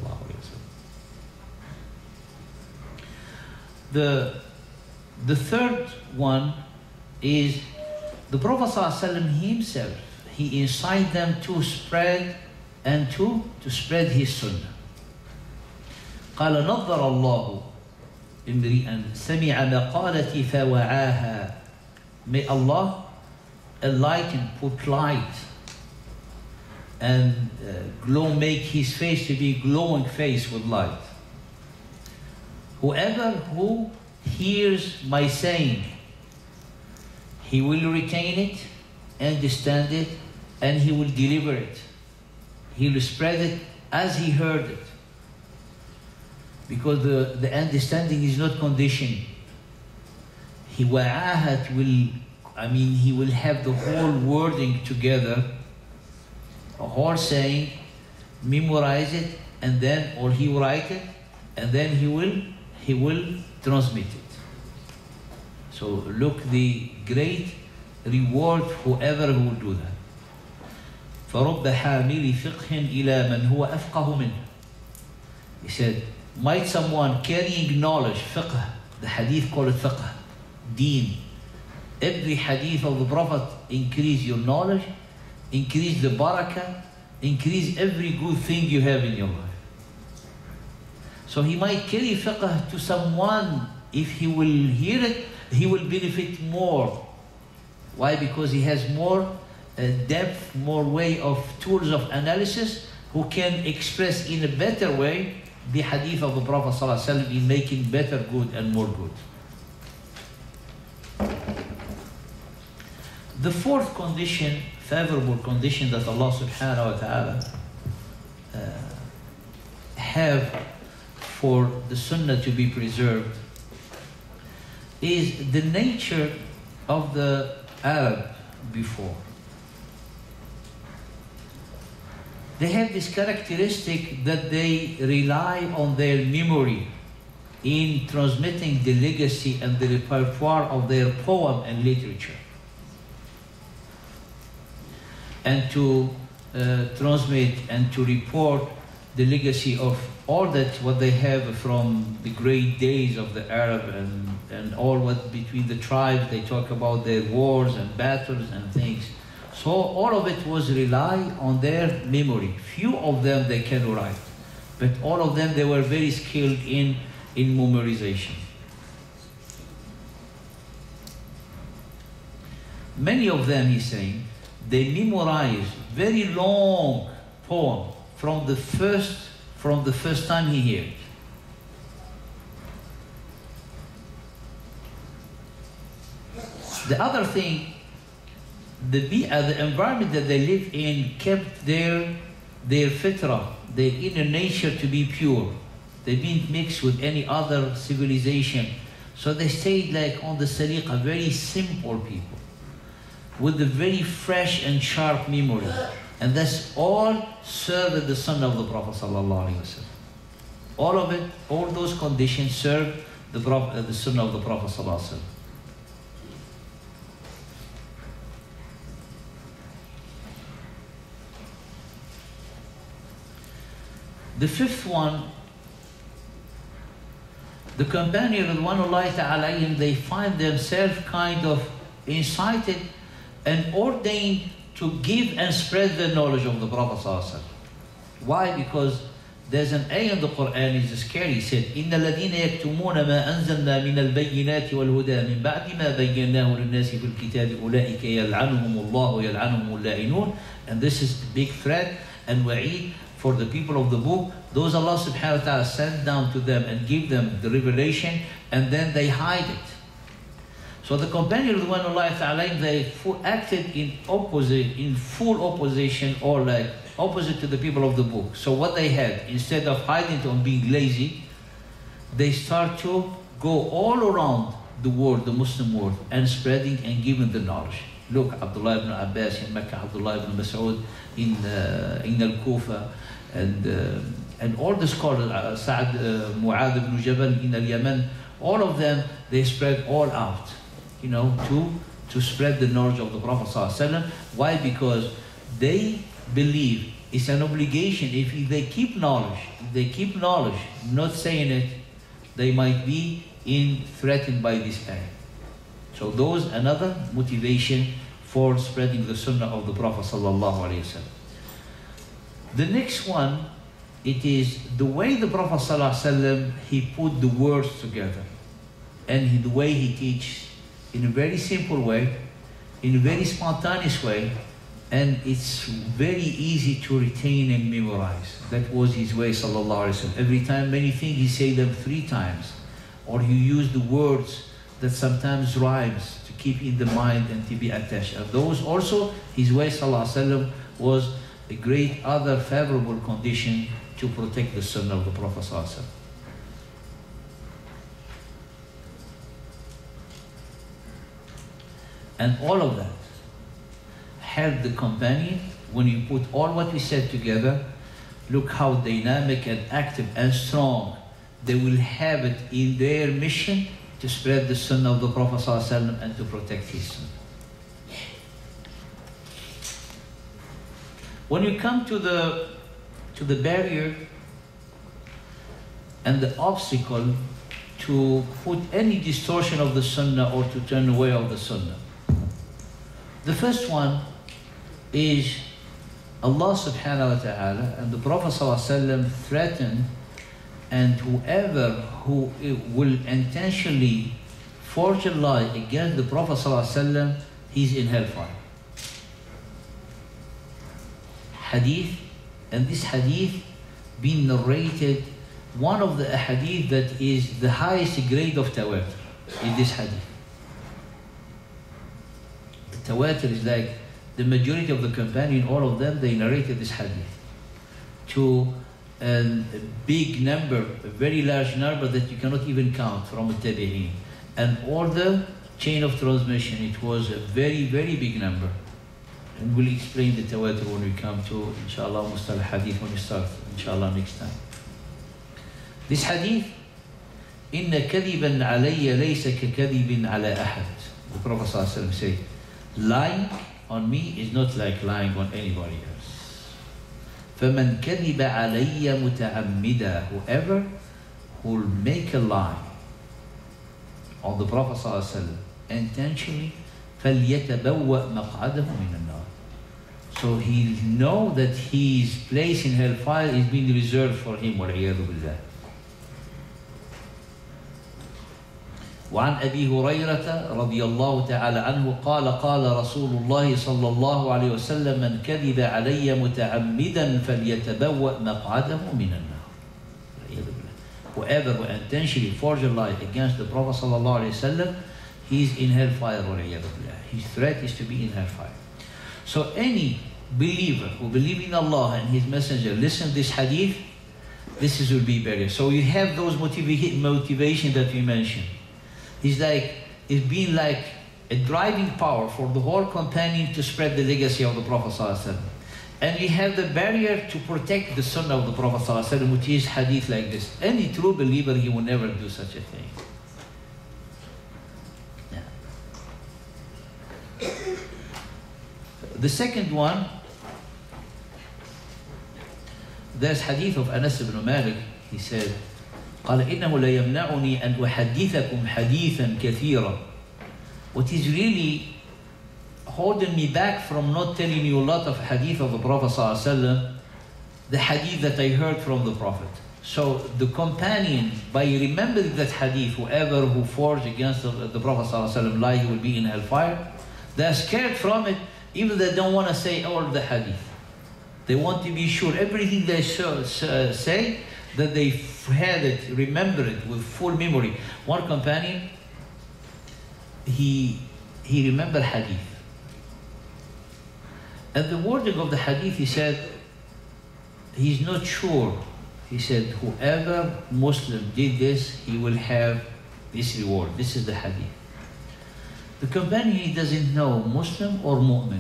ﷺ. The third one is the Prophet ﷺ himself. He incited them to spread and to spread his sunnah. قال نظر الله امرئا سمع مقالتي فوعاها. May Allah enlighten, put light, and make his face to be glowing face with light. Whoever who hears my saying, he will retain it, understand it, and he will deliver it. He will spread it as he heard it. Because the understanding is not conditioned. He will have the whole wording together, a whole saying, memorize it, and then, or he will write it, and then he will transmit it. So look, the great reward whoever who will do that. فَرُبَّ حَامِلِ فِقْهٍ إِلَى مَنْ هُوَ أَفْقَهُ مِنْهُ. He said, might someone carrying knowledge, fiqh, the hadith called it fiqh, deen. Every hadith of the Prophet increase your knowledge, increase the barakah, increase every good thing you have in your life. So he might carry fiqh to someone, if he will hear it, he will benefit more. Why? Because he has more depth, more way of tools of analysis, who can express in a better way the hadith of the Prophet ﷺ in making better good and more good. The fourth condition, favorable condition that Allah subhanahu wa ta'ala have for the sunnah to be preserved is the nature of the Arab before. They have this characteristic that they rely on their memory in transmitting the legacy and the repertoire of their poem and literature, and to transmit and to report the legacy of all that what they have from the great days of the Arab and all what between the tribes. They talk about their wars and battles and things. So all of it was rely on their memory. Few of them they can write, but all of them they were very skilled in memorization. Many of them, he's saying, they memorize very long poem from the first time he heard. The other thing, the environment that they live in kept their fitra, their inner nature to be pure. They didn't mix with any other civilization. So they stayed like on the saliqa, very simple people, with a very fresh and sharp memory. And that's all served the Sunnah of the Prophet sallallahu alaihi wasallam. All of it, all those conditions served the Sunnah of the Prophet sallallahu alaihi wasallam. The fifth one, the companion Ridwanullahi ta'ala alayhim, they find themselves kind of incited and ordained to give and spread the knowledge of the Prophet sallallahu alaihi wasallam. Why? Because there's an ayah in the Quran, it's scary. He said, إِنَّ الَّذِينَ يَكْتُمُونَ مَا أَنزَلْنَا مِنَ الْبَيِّنَاتِ وَالْهُدَى مِنْ بَعْدِ مَا بَيَّنَّاهُ لِلنَّاسِ فِي الْكِتَابِ أُولَٰئِكَ يَلْعَنُهُمُ اللَّهُ وَيَلْعَنُهُمُ اللَّائِنُونَ. And this is a big threat and wa'id for the people of the book. Those Allah subhanahu wa ta'ala sent down to them and give them the revelation, and then they hide it. So the companions of Ridwanullahi ta'ala, they acted in full opposition, or like opposite to the people of the book. So what they had, instead of hiding it or being lazy, they start to go all around the world, the Muslim world, and spreading and giving the knowledge. Look, Abdullah ibn Abbas in Mecca, Abdullah ibn Mas'ud in Al-Kufa, and all the scholars, Sa'ad, Mu'adh ibn Jabal in Al-Yaman, all of them, they spread all out, you know, to spread the knowledge of the Prophet ﷺ. Why? Because they believe it's an obligation. If they keep knowledge, not saying it, they might be threatened by this ayah. So those another motivation for spreading the sunnah of the Prophet ﷺ. The next one, it is the way the Prophet ﷺ, he put the words together, and the way he teaches in a very simple way, in a very spontaneous way, and it's very easy to retain and memorize. That was his way, sallallahu alaihi wasallam. Every time, many things he say them 3 times, or he used the words that sometimes rhymes to keep in the mind and to be attached. And those also, his way, sallallahu alaihi wasallam, was a great other favorable condition to protect the sunnah of the Prophet sallallahu alaihi wasallam. And all of that helped the companion. When you put all what we said together, look how dynamic and active and strong they will have it in their mission to spread the sunnah of the Prophet ﷺ and to protect his sunnah. When you come to the barrier and the obstacle to put any distortion of the sunnah or to turn away of the sunnah, the first one is Allah subhanahu wa ta'ala and the Prophet ﷺ threatened, and whoever who will intentionally forge a lie against the Prophet ﷺ, he's in hellfire. Hadith, and this hadith being narrated, one of the hadith that is the highest grade of tawatur is this hadith. The tawatur is like the majority of the companion, all of them, they narrated this hadith to a big number, a very large number that you cannot even count from the tabi'in. And all the chain of transmission, it was a very, very big number. And we'll explain the tawatur when we come to, inshallah, Mustalah Hadith when we start, inshallah, next time. This hadith إن كذبا علي ليس ككذب على أحد. The Prophet ﷺ said, lying on me is not like lying on anybody else. فمن كذب علي متعمدا, whoever will make a lie on the Prophet ﷺ intentionally, فليتبوأ مقعده من النار. So he know that his place in hellfire is being reserved for him. والعياذ بالله. وعن أبي هريرة رضي الله تعالى عنه قال قال رسول الله صلى الله عليه وسلم من كذب علي متعمدا فليتبوأ مقعده من النار. Whoever will intentionally forge a lie against the Prophet صلى الله عليه وسلم, he is in hellfire. والعياذ بالله. His threat is to be in hellfire. So any believer who believes in Allah and His Messenger, listen to this hadith, this is will be better. So you have those motivation that we mentioned. It's been like a driving power for the whole companion to spread the legacy of the Prophet ﷺ. And we have the barrier to protect the sunnah of the Prophet ﷺ, which is hadith like this. Any true believer, he will never do such a thing. Yeah. The second one, there's hadith of Anas ibn Malik. He said, قال إنه لا يمنعني أن أحدثكم حديثا كثيرا. What is really holding me back from not telling you a lot of hadith of the Prophet ﷺ, the hadith that I heard from the Prophet. So the companion, by remembering that hadith, whoever who forged against the Prophet ﷺ lie, he will be in hellfire. They're scared from it, even they don't want to say all the hadith. They want to be sure everything they say, that they had it, remember it with full memory. One companion, he remembered hadith. And the wording of the hadith, he said, he's not sure. He said, whoever Muslim did this, he will have this reward. This is the hadith. The companion, he doesn't know Muslim or mu'min.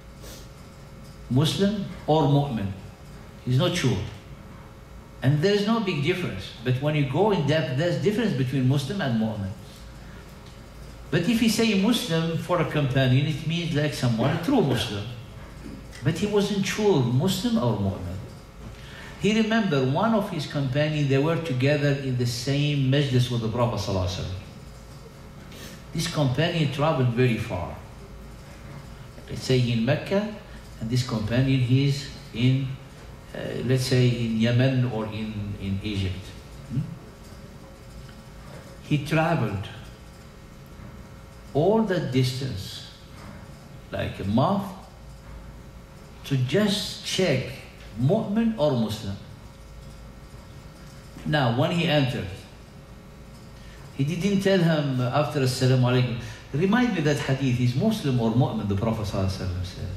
Muslim or mu'min. He's not sure. And there is no big difference. But when you go in depth, there's difference between Muslim and mu'min. But if you say Muslim for a companion, it means like someone, a true Muslim. But he wasn't sure, Muslim or mu'min. He remembered one of his companions, they were together in the same majlis with the Prophet ﷺ. This companion traveled very far. Let's say in Mecca, and this companion, he is in, let's say in Yemen or in Egypt. He traveled all that distance, like a month, to just check mu'min or Muslim. Now, when he entered, he didn't tell him after Assalamu alaikum, remind me that hadith, is Muslim or mu'min, the Prophet ﷺ said.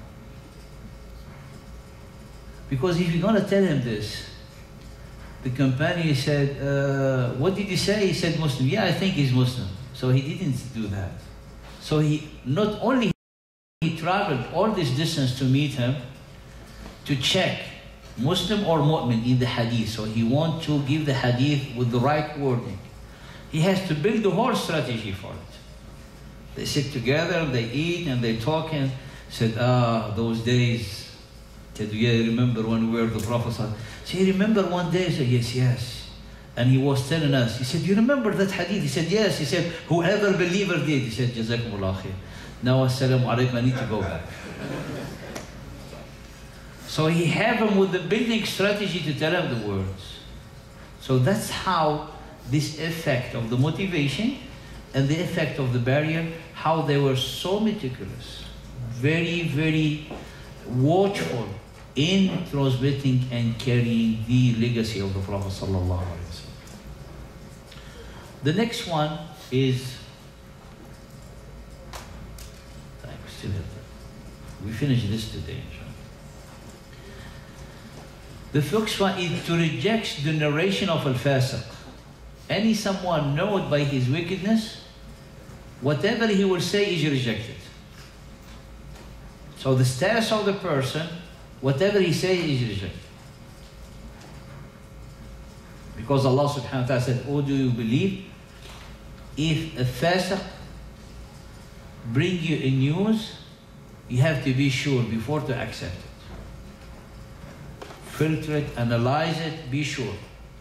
Because if you're going to tell him this, the companion said, what did he say? He said Muslim. Yeah, I think he's Muslim. So he didn't do that. So he not only he traveled all this distance to meet him, to check Muslim or mu'min in the hadith. So he wants to give the hadith with the right wording. He has to build the whole strategy for it. They sit together, they eat, and they talk, and said, those days. Said, yeah, remember when we were the Prophet? So he remember one day. I said, yes. And he was telling us, he said, you remember that hadith? He said, yes. He said, whoever believer did. He said, Jazakumullah khair. Now, assalamu alaikum, I need to go back. So he had him with the building strategy to tell him the words. So that's how this effect of the motivation and the effect of the barrier, how they were so meticulous, very, very watchful in transmitting and carrying the legacy of the Prophet sallallahu alaihi wasallam. The next one is, we finish this today. The first one is to reject the narration of al-fasiq. Any someone known by his wickedness, whatever he will say is rejected. So the status of the person, whatever he says is rejected. Because Allah subhanahu wa ta'ala said, oh, do you believe? If a fasiq bring you a news, you have to be sure before to accept it. Filter it, analyze it, be sure.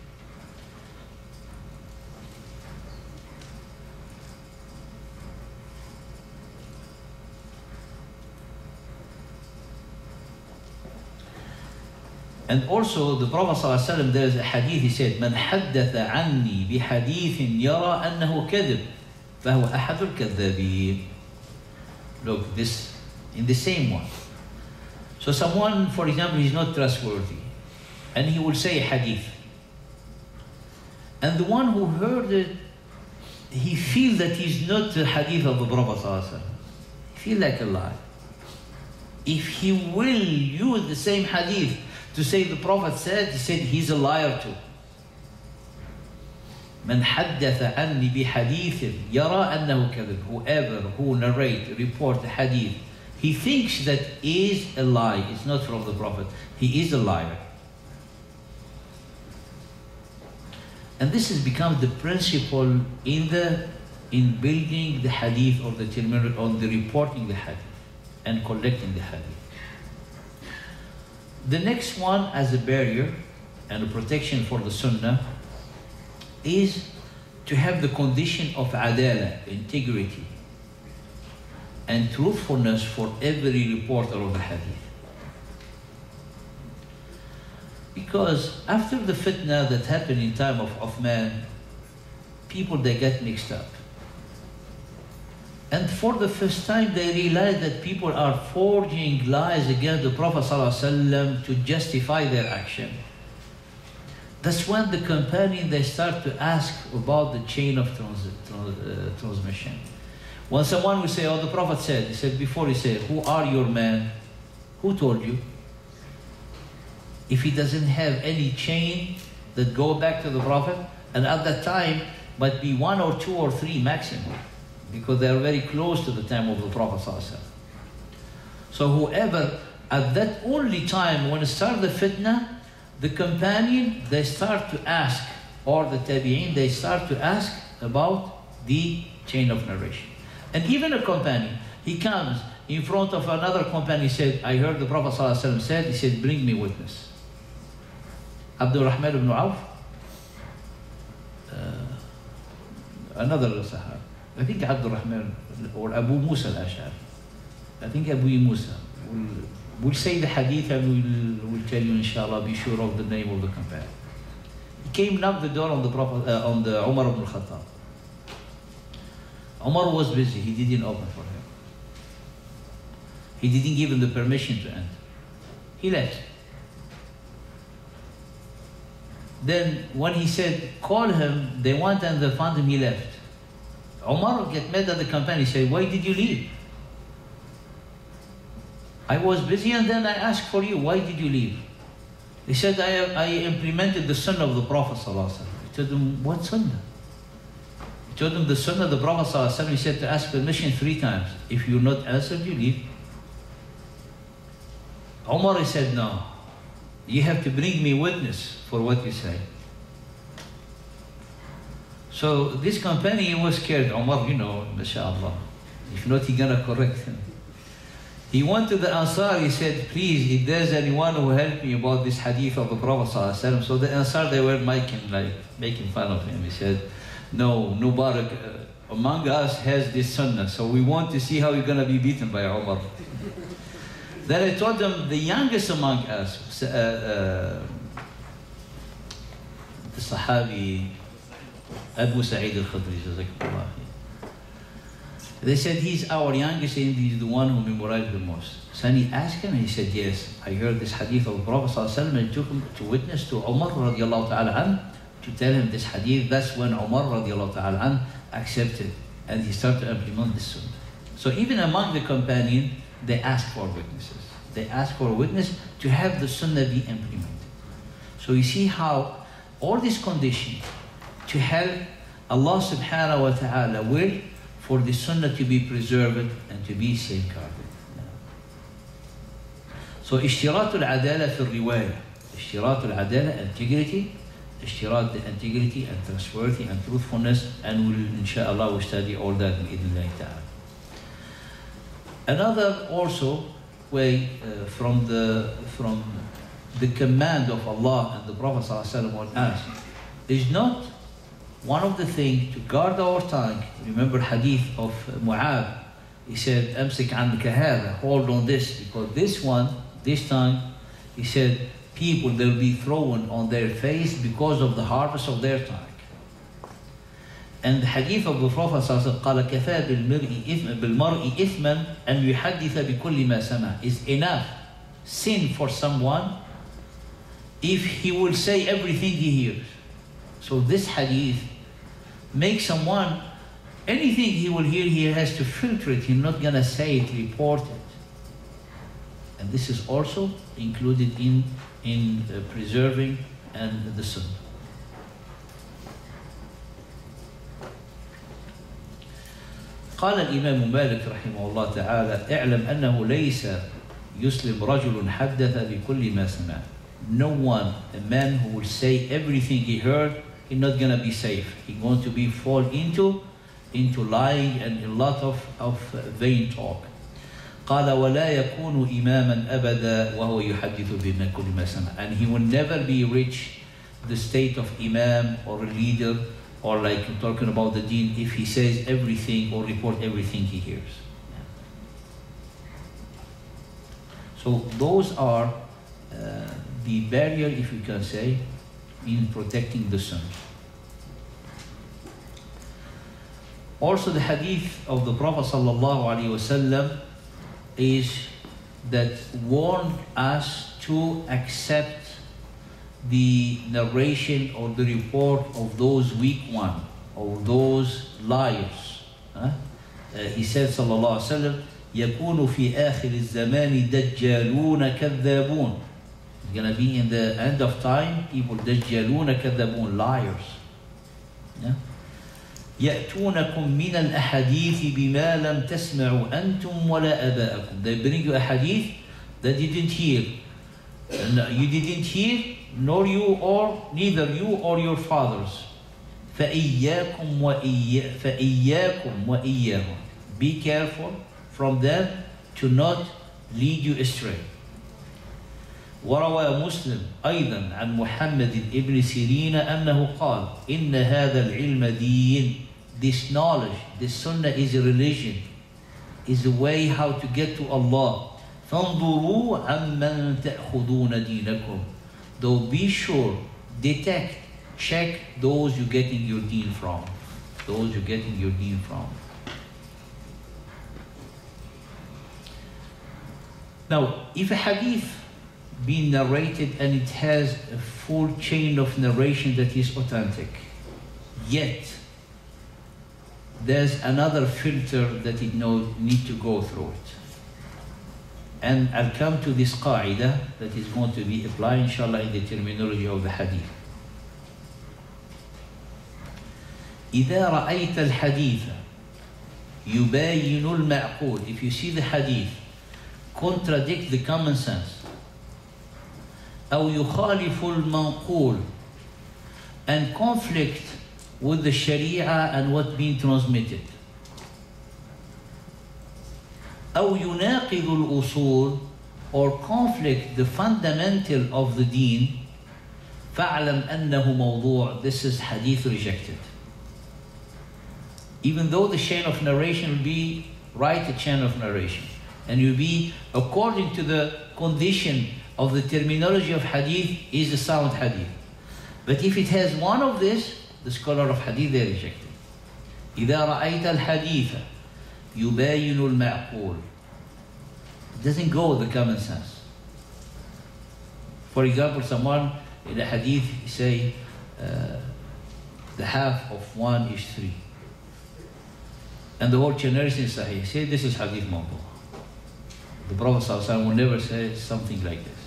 And also the Prophet ﷺ, there is a hadith, he said, من حدث عني بحديث يرى أنه كذب فهو أحد الكذابين. Look, this in the same one. So someone, for example, is not trustworthy, and he will say a hadith. And the one who heard it, he feels that he's not the hadith of the Prophet ﷺ. He feels like a lie. If he will use the same hadith to say the Prophet said, he said he's a liar too. من حدث عني بحديث يرى أنه كذب. Whoever who narrate, report a hadith, he thinks that is a lie. It's not from the Prophet. He is a liar. And this has become the principle in building the hadith or the terminology on the reporting the hadith and collecting the hadith. The next one as a barrier and a protection for the sunnah is to have the condition of adala, integrity, and truthfulness for every reporter of the hadith. Because after the fitna that happened in time of Uthman, people, they get mixed up. And for the first time, they realized that people are forging lies against the Prophet ﷺ to justify their action. That's when the companion, they start to ask about the chain of transmission. When someone will say, oh, the Prophet said, he said, before he said, who are your men? Who told you? If he doesn't have any chain that go back to the Prophet, and at that time, might be 1 or 2 or 3 maximum, because they are very close to the time of the Prophet ﷺ. So whoever, at that only time, when it started the fitna, the companion, they start to ask, or the tabi'in, they start to ask about the chain of narration. And even a companion, he comes in front of another companion, he said, I heard the Prophet ﷺ said, he said, bring me witness. Abdul Rahman ibn Auf, another Sahaba, I think Abdul Rahman or Abu Musa al-Ash'ari, I think Abu Musa will say the hadith and we'll tell you inshallah, be sure of the name of the companion. He came, knocked the door on the Prophet, on the Umar ibn al-Khattab. Umar was busy, he didn't open for him. He didn't give him the permission to enter. He left. Then when he said, call him, they went and they found him, he left. Umar get mad at the companion, he said, why did you leave? I was busy and then I asked for you, why did you leave? He said, I implemented the sunnah of the Prophet ﷺ. He told him, what sunnah? He told him the sunnah of the Prophet ﷺ, he said to ask permission 3 times. If you're not answered, you leave. Umar, he said, no. You have to bring me witness for what you say. So this companion was scared. Umar, you know, mashallah. If not, he's gonna correct him. He went to the Ansar, he said, please, if there's anyone who help me about this hadith of the Prophet ﷺ. So the Ansar, they were making fun of him. He said, no, nobody among us has this sunnah. So we want to see how you're gonna be beaten by Umar. Then I told them, the youngest among us, the Sahabi, Abu Sa'id al-Khudri, jazakallah. They said, he's our youngest and he's the one who memorized the most. So he asked him and he said, yes, I heard this hadith of the Prophet ﷺ and took him to witness to Umar radiallahu ta'ala an, to tell him this hadith. That's when Umar radiallahu ta'ala an accepted and he started to implement this sunnah. So even among the companion, they asked for witnesses. They asked for a witness to have the sunnah be implemented. So you see how all these conditions to help Allah subhanahu wa ta'ala will for the sunnah to be preserved and to be safeguarded. So اشتراط العدالة في الرواية, اشتراط العدالة, integrity, اشتراط the integrity and trustworthy and truthfulness, and we'll inshallah we'll study all that بإذن ta'ala. Another also way from the command of Allah and the Prophet ﷺ on us is not one of the things to guard our tongue. Remember hadith of Mu'adh, he said أمسك عنك هذا, hold on this, because this tongue, he said people, they'll be thrown on their face because of the hardness of their tongue. And the hadith of the Prophet قال كفى بالمرء إثما أن يحدث بكل ما سمع. Is enough sin for someone if he will say everything he hears. So this hadith makes someone, anything he will hear, he has to filter it. He's not going to say it, report it. And this is also included in preserving and the sunnah. قال الإمام مالك رحمه الله تعالى اعلم أنه ليس يسلم رجل حدث بكل ما سمع. No one, a man who will say everything he heard, he's not going to be safe. He's going to be fall into lying and a lot of vain talk. قال ولا يكون إماما أبدا وهو يحدث بكل ما سمع. And he will never be reach the state of imam or a leader, or like talking about the deen, if he says everything or report everything he hears. So those are the barrier, if you can say, in protecting the sunnah. Also the hadith of the Prophet ﷺ is that warn us to accept the narration or the report of those weak ones, or those liars. He said sallallahu alaihi wasallam, يكون في آخر الزمان دجالون كذابون. It's going to be in the end of time, people دجالون كذابون, liars. يأتونكم من الأحاديث بما لم تسمعوا أنتم ولا آباءكم. They bring you a hadith that you didn't hear. You didn't hear, nor you or neither you or your fathers. فإياكم وإياهم. Be careful from them to not lead you astray. وروى مسلم أيضا عن محمد ابن سيرين أنه قال إن هذا العلم دين. This knowledge, this sunnah is a religion, is a way how to get to Allah. فانظروا عمن تأخذون دينكم. Though be sure, detect, check those you're getting your deen from. Those you're getting your deen from. Now, if a hadith being narrated and it has a full chain of narration that is authentic, yet there's another filter that it need to go through it. And I'll come to this qaida that is going to be applied inshallah in the terminology of the hadith. إذا رأيت الحديث يباين المعقول. If you see the hadith contradict the common sense, أو يخالف المنقول, and conflict with the Sharia and what's being transmitted, أو يناقض الأصول, or conflict the fundamental of the deen, فاعلم أنه موضوع. This is hadith rejected. Even though the chain of narration will be right, a chain of narration, and will be according to the condition of the terminology of hadith, is a sound hadith. But if it has one of this, the scholar of hadith, they reject it. إذا رأيت الحديث يباين المعقول. It doesn't go with the common sense. For example, someone in a hadith say the half of 1 is 3. And the whole generation is sahih. Say this is hadith mawdu. The Prophet ﷺ will never say something like this.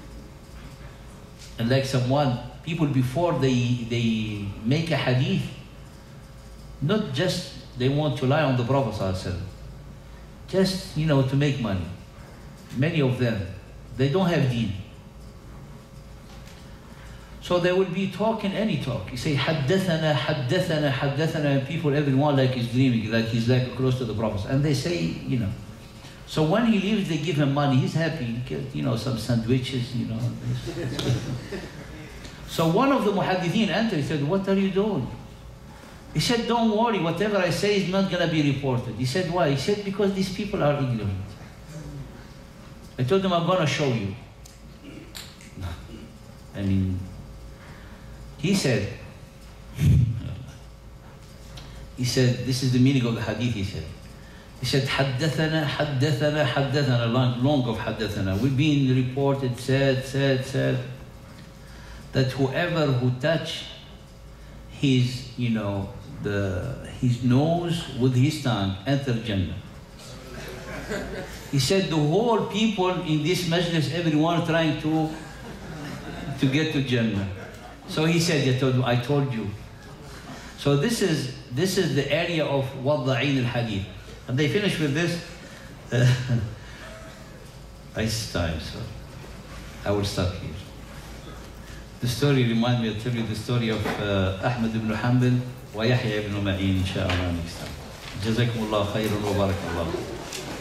And like someone, people before they make a hadith, not just they want to lie on the Prophet ﷺ, just to make money. Many of them, they don't have deen. So they will be talking any talk. You say, حدثنا, حدثنا, حدثنا, and people, everyone like is dreaming, like he's like close to the Prophet. And they say, you know. So when he leaves, they give him money. He's happy. He gets, you know, some sandwiches, you know. So one of the muhaddithin entered. He said, what are you doing? He said, don't worry. Whatever I say is not going to be reported. He said, why? He said, because these people are ignorant. I told him, I'm going to show you. I mean, he said, this is the meaning of the hadith, he said, حدثنا, حدثنا, حدثنا, long of حدثنا. We've been reported, said, that whoever who touch his, you know, his nose with his tongue enter Jannah. He said the whole people in this majlis, everyone trying to get to Jannah. So he said, I told you. So this is the area of وضعين الحديث. And they finish with this. It's time, so I will stop here. The story reminds me, I'll tell you the story of Ahmad ibn Hanbal wa Yahya ibn Ma'in, inshallah, next time. جزاكم الله خيرا وبارك الله.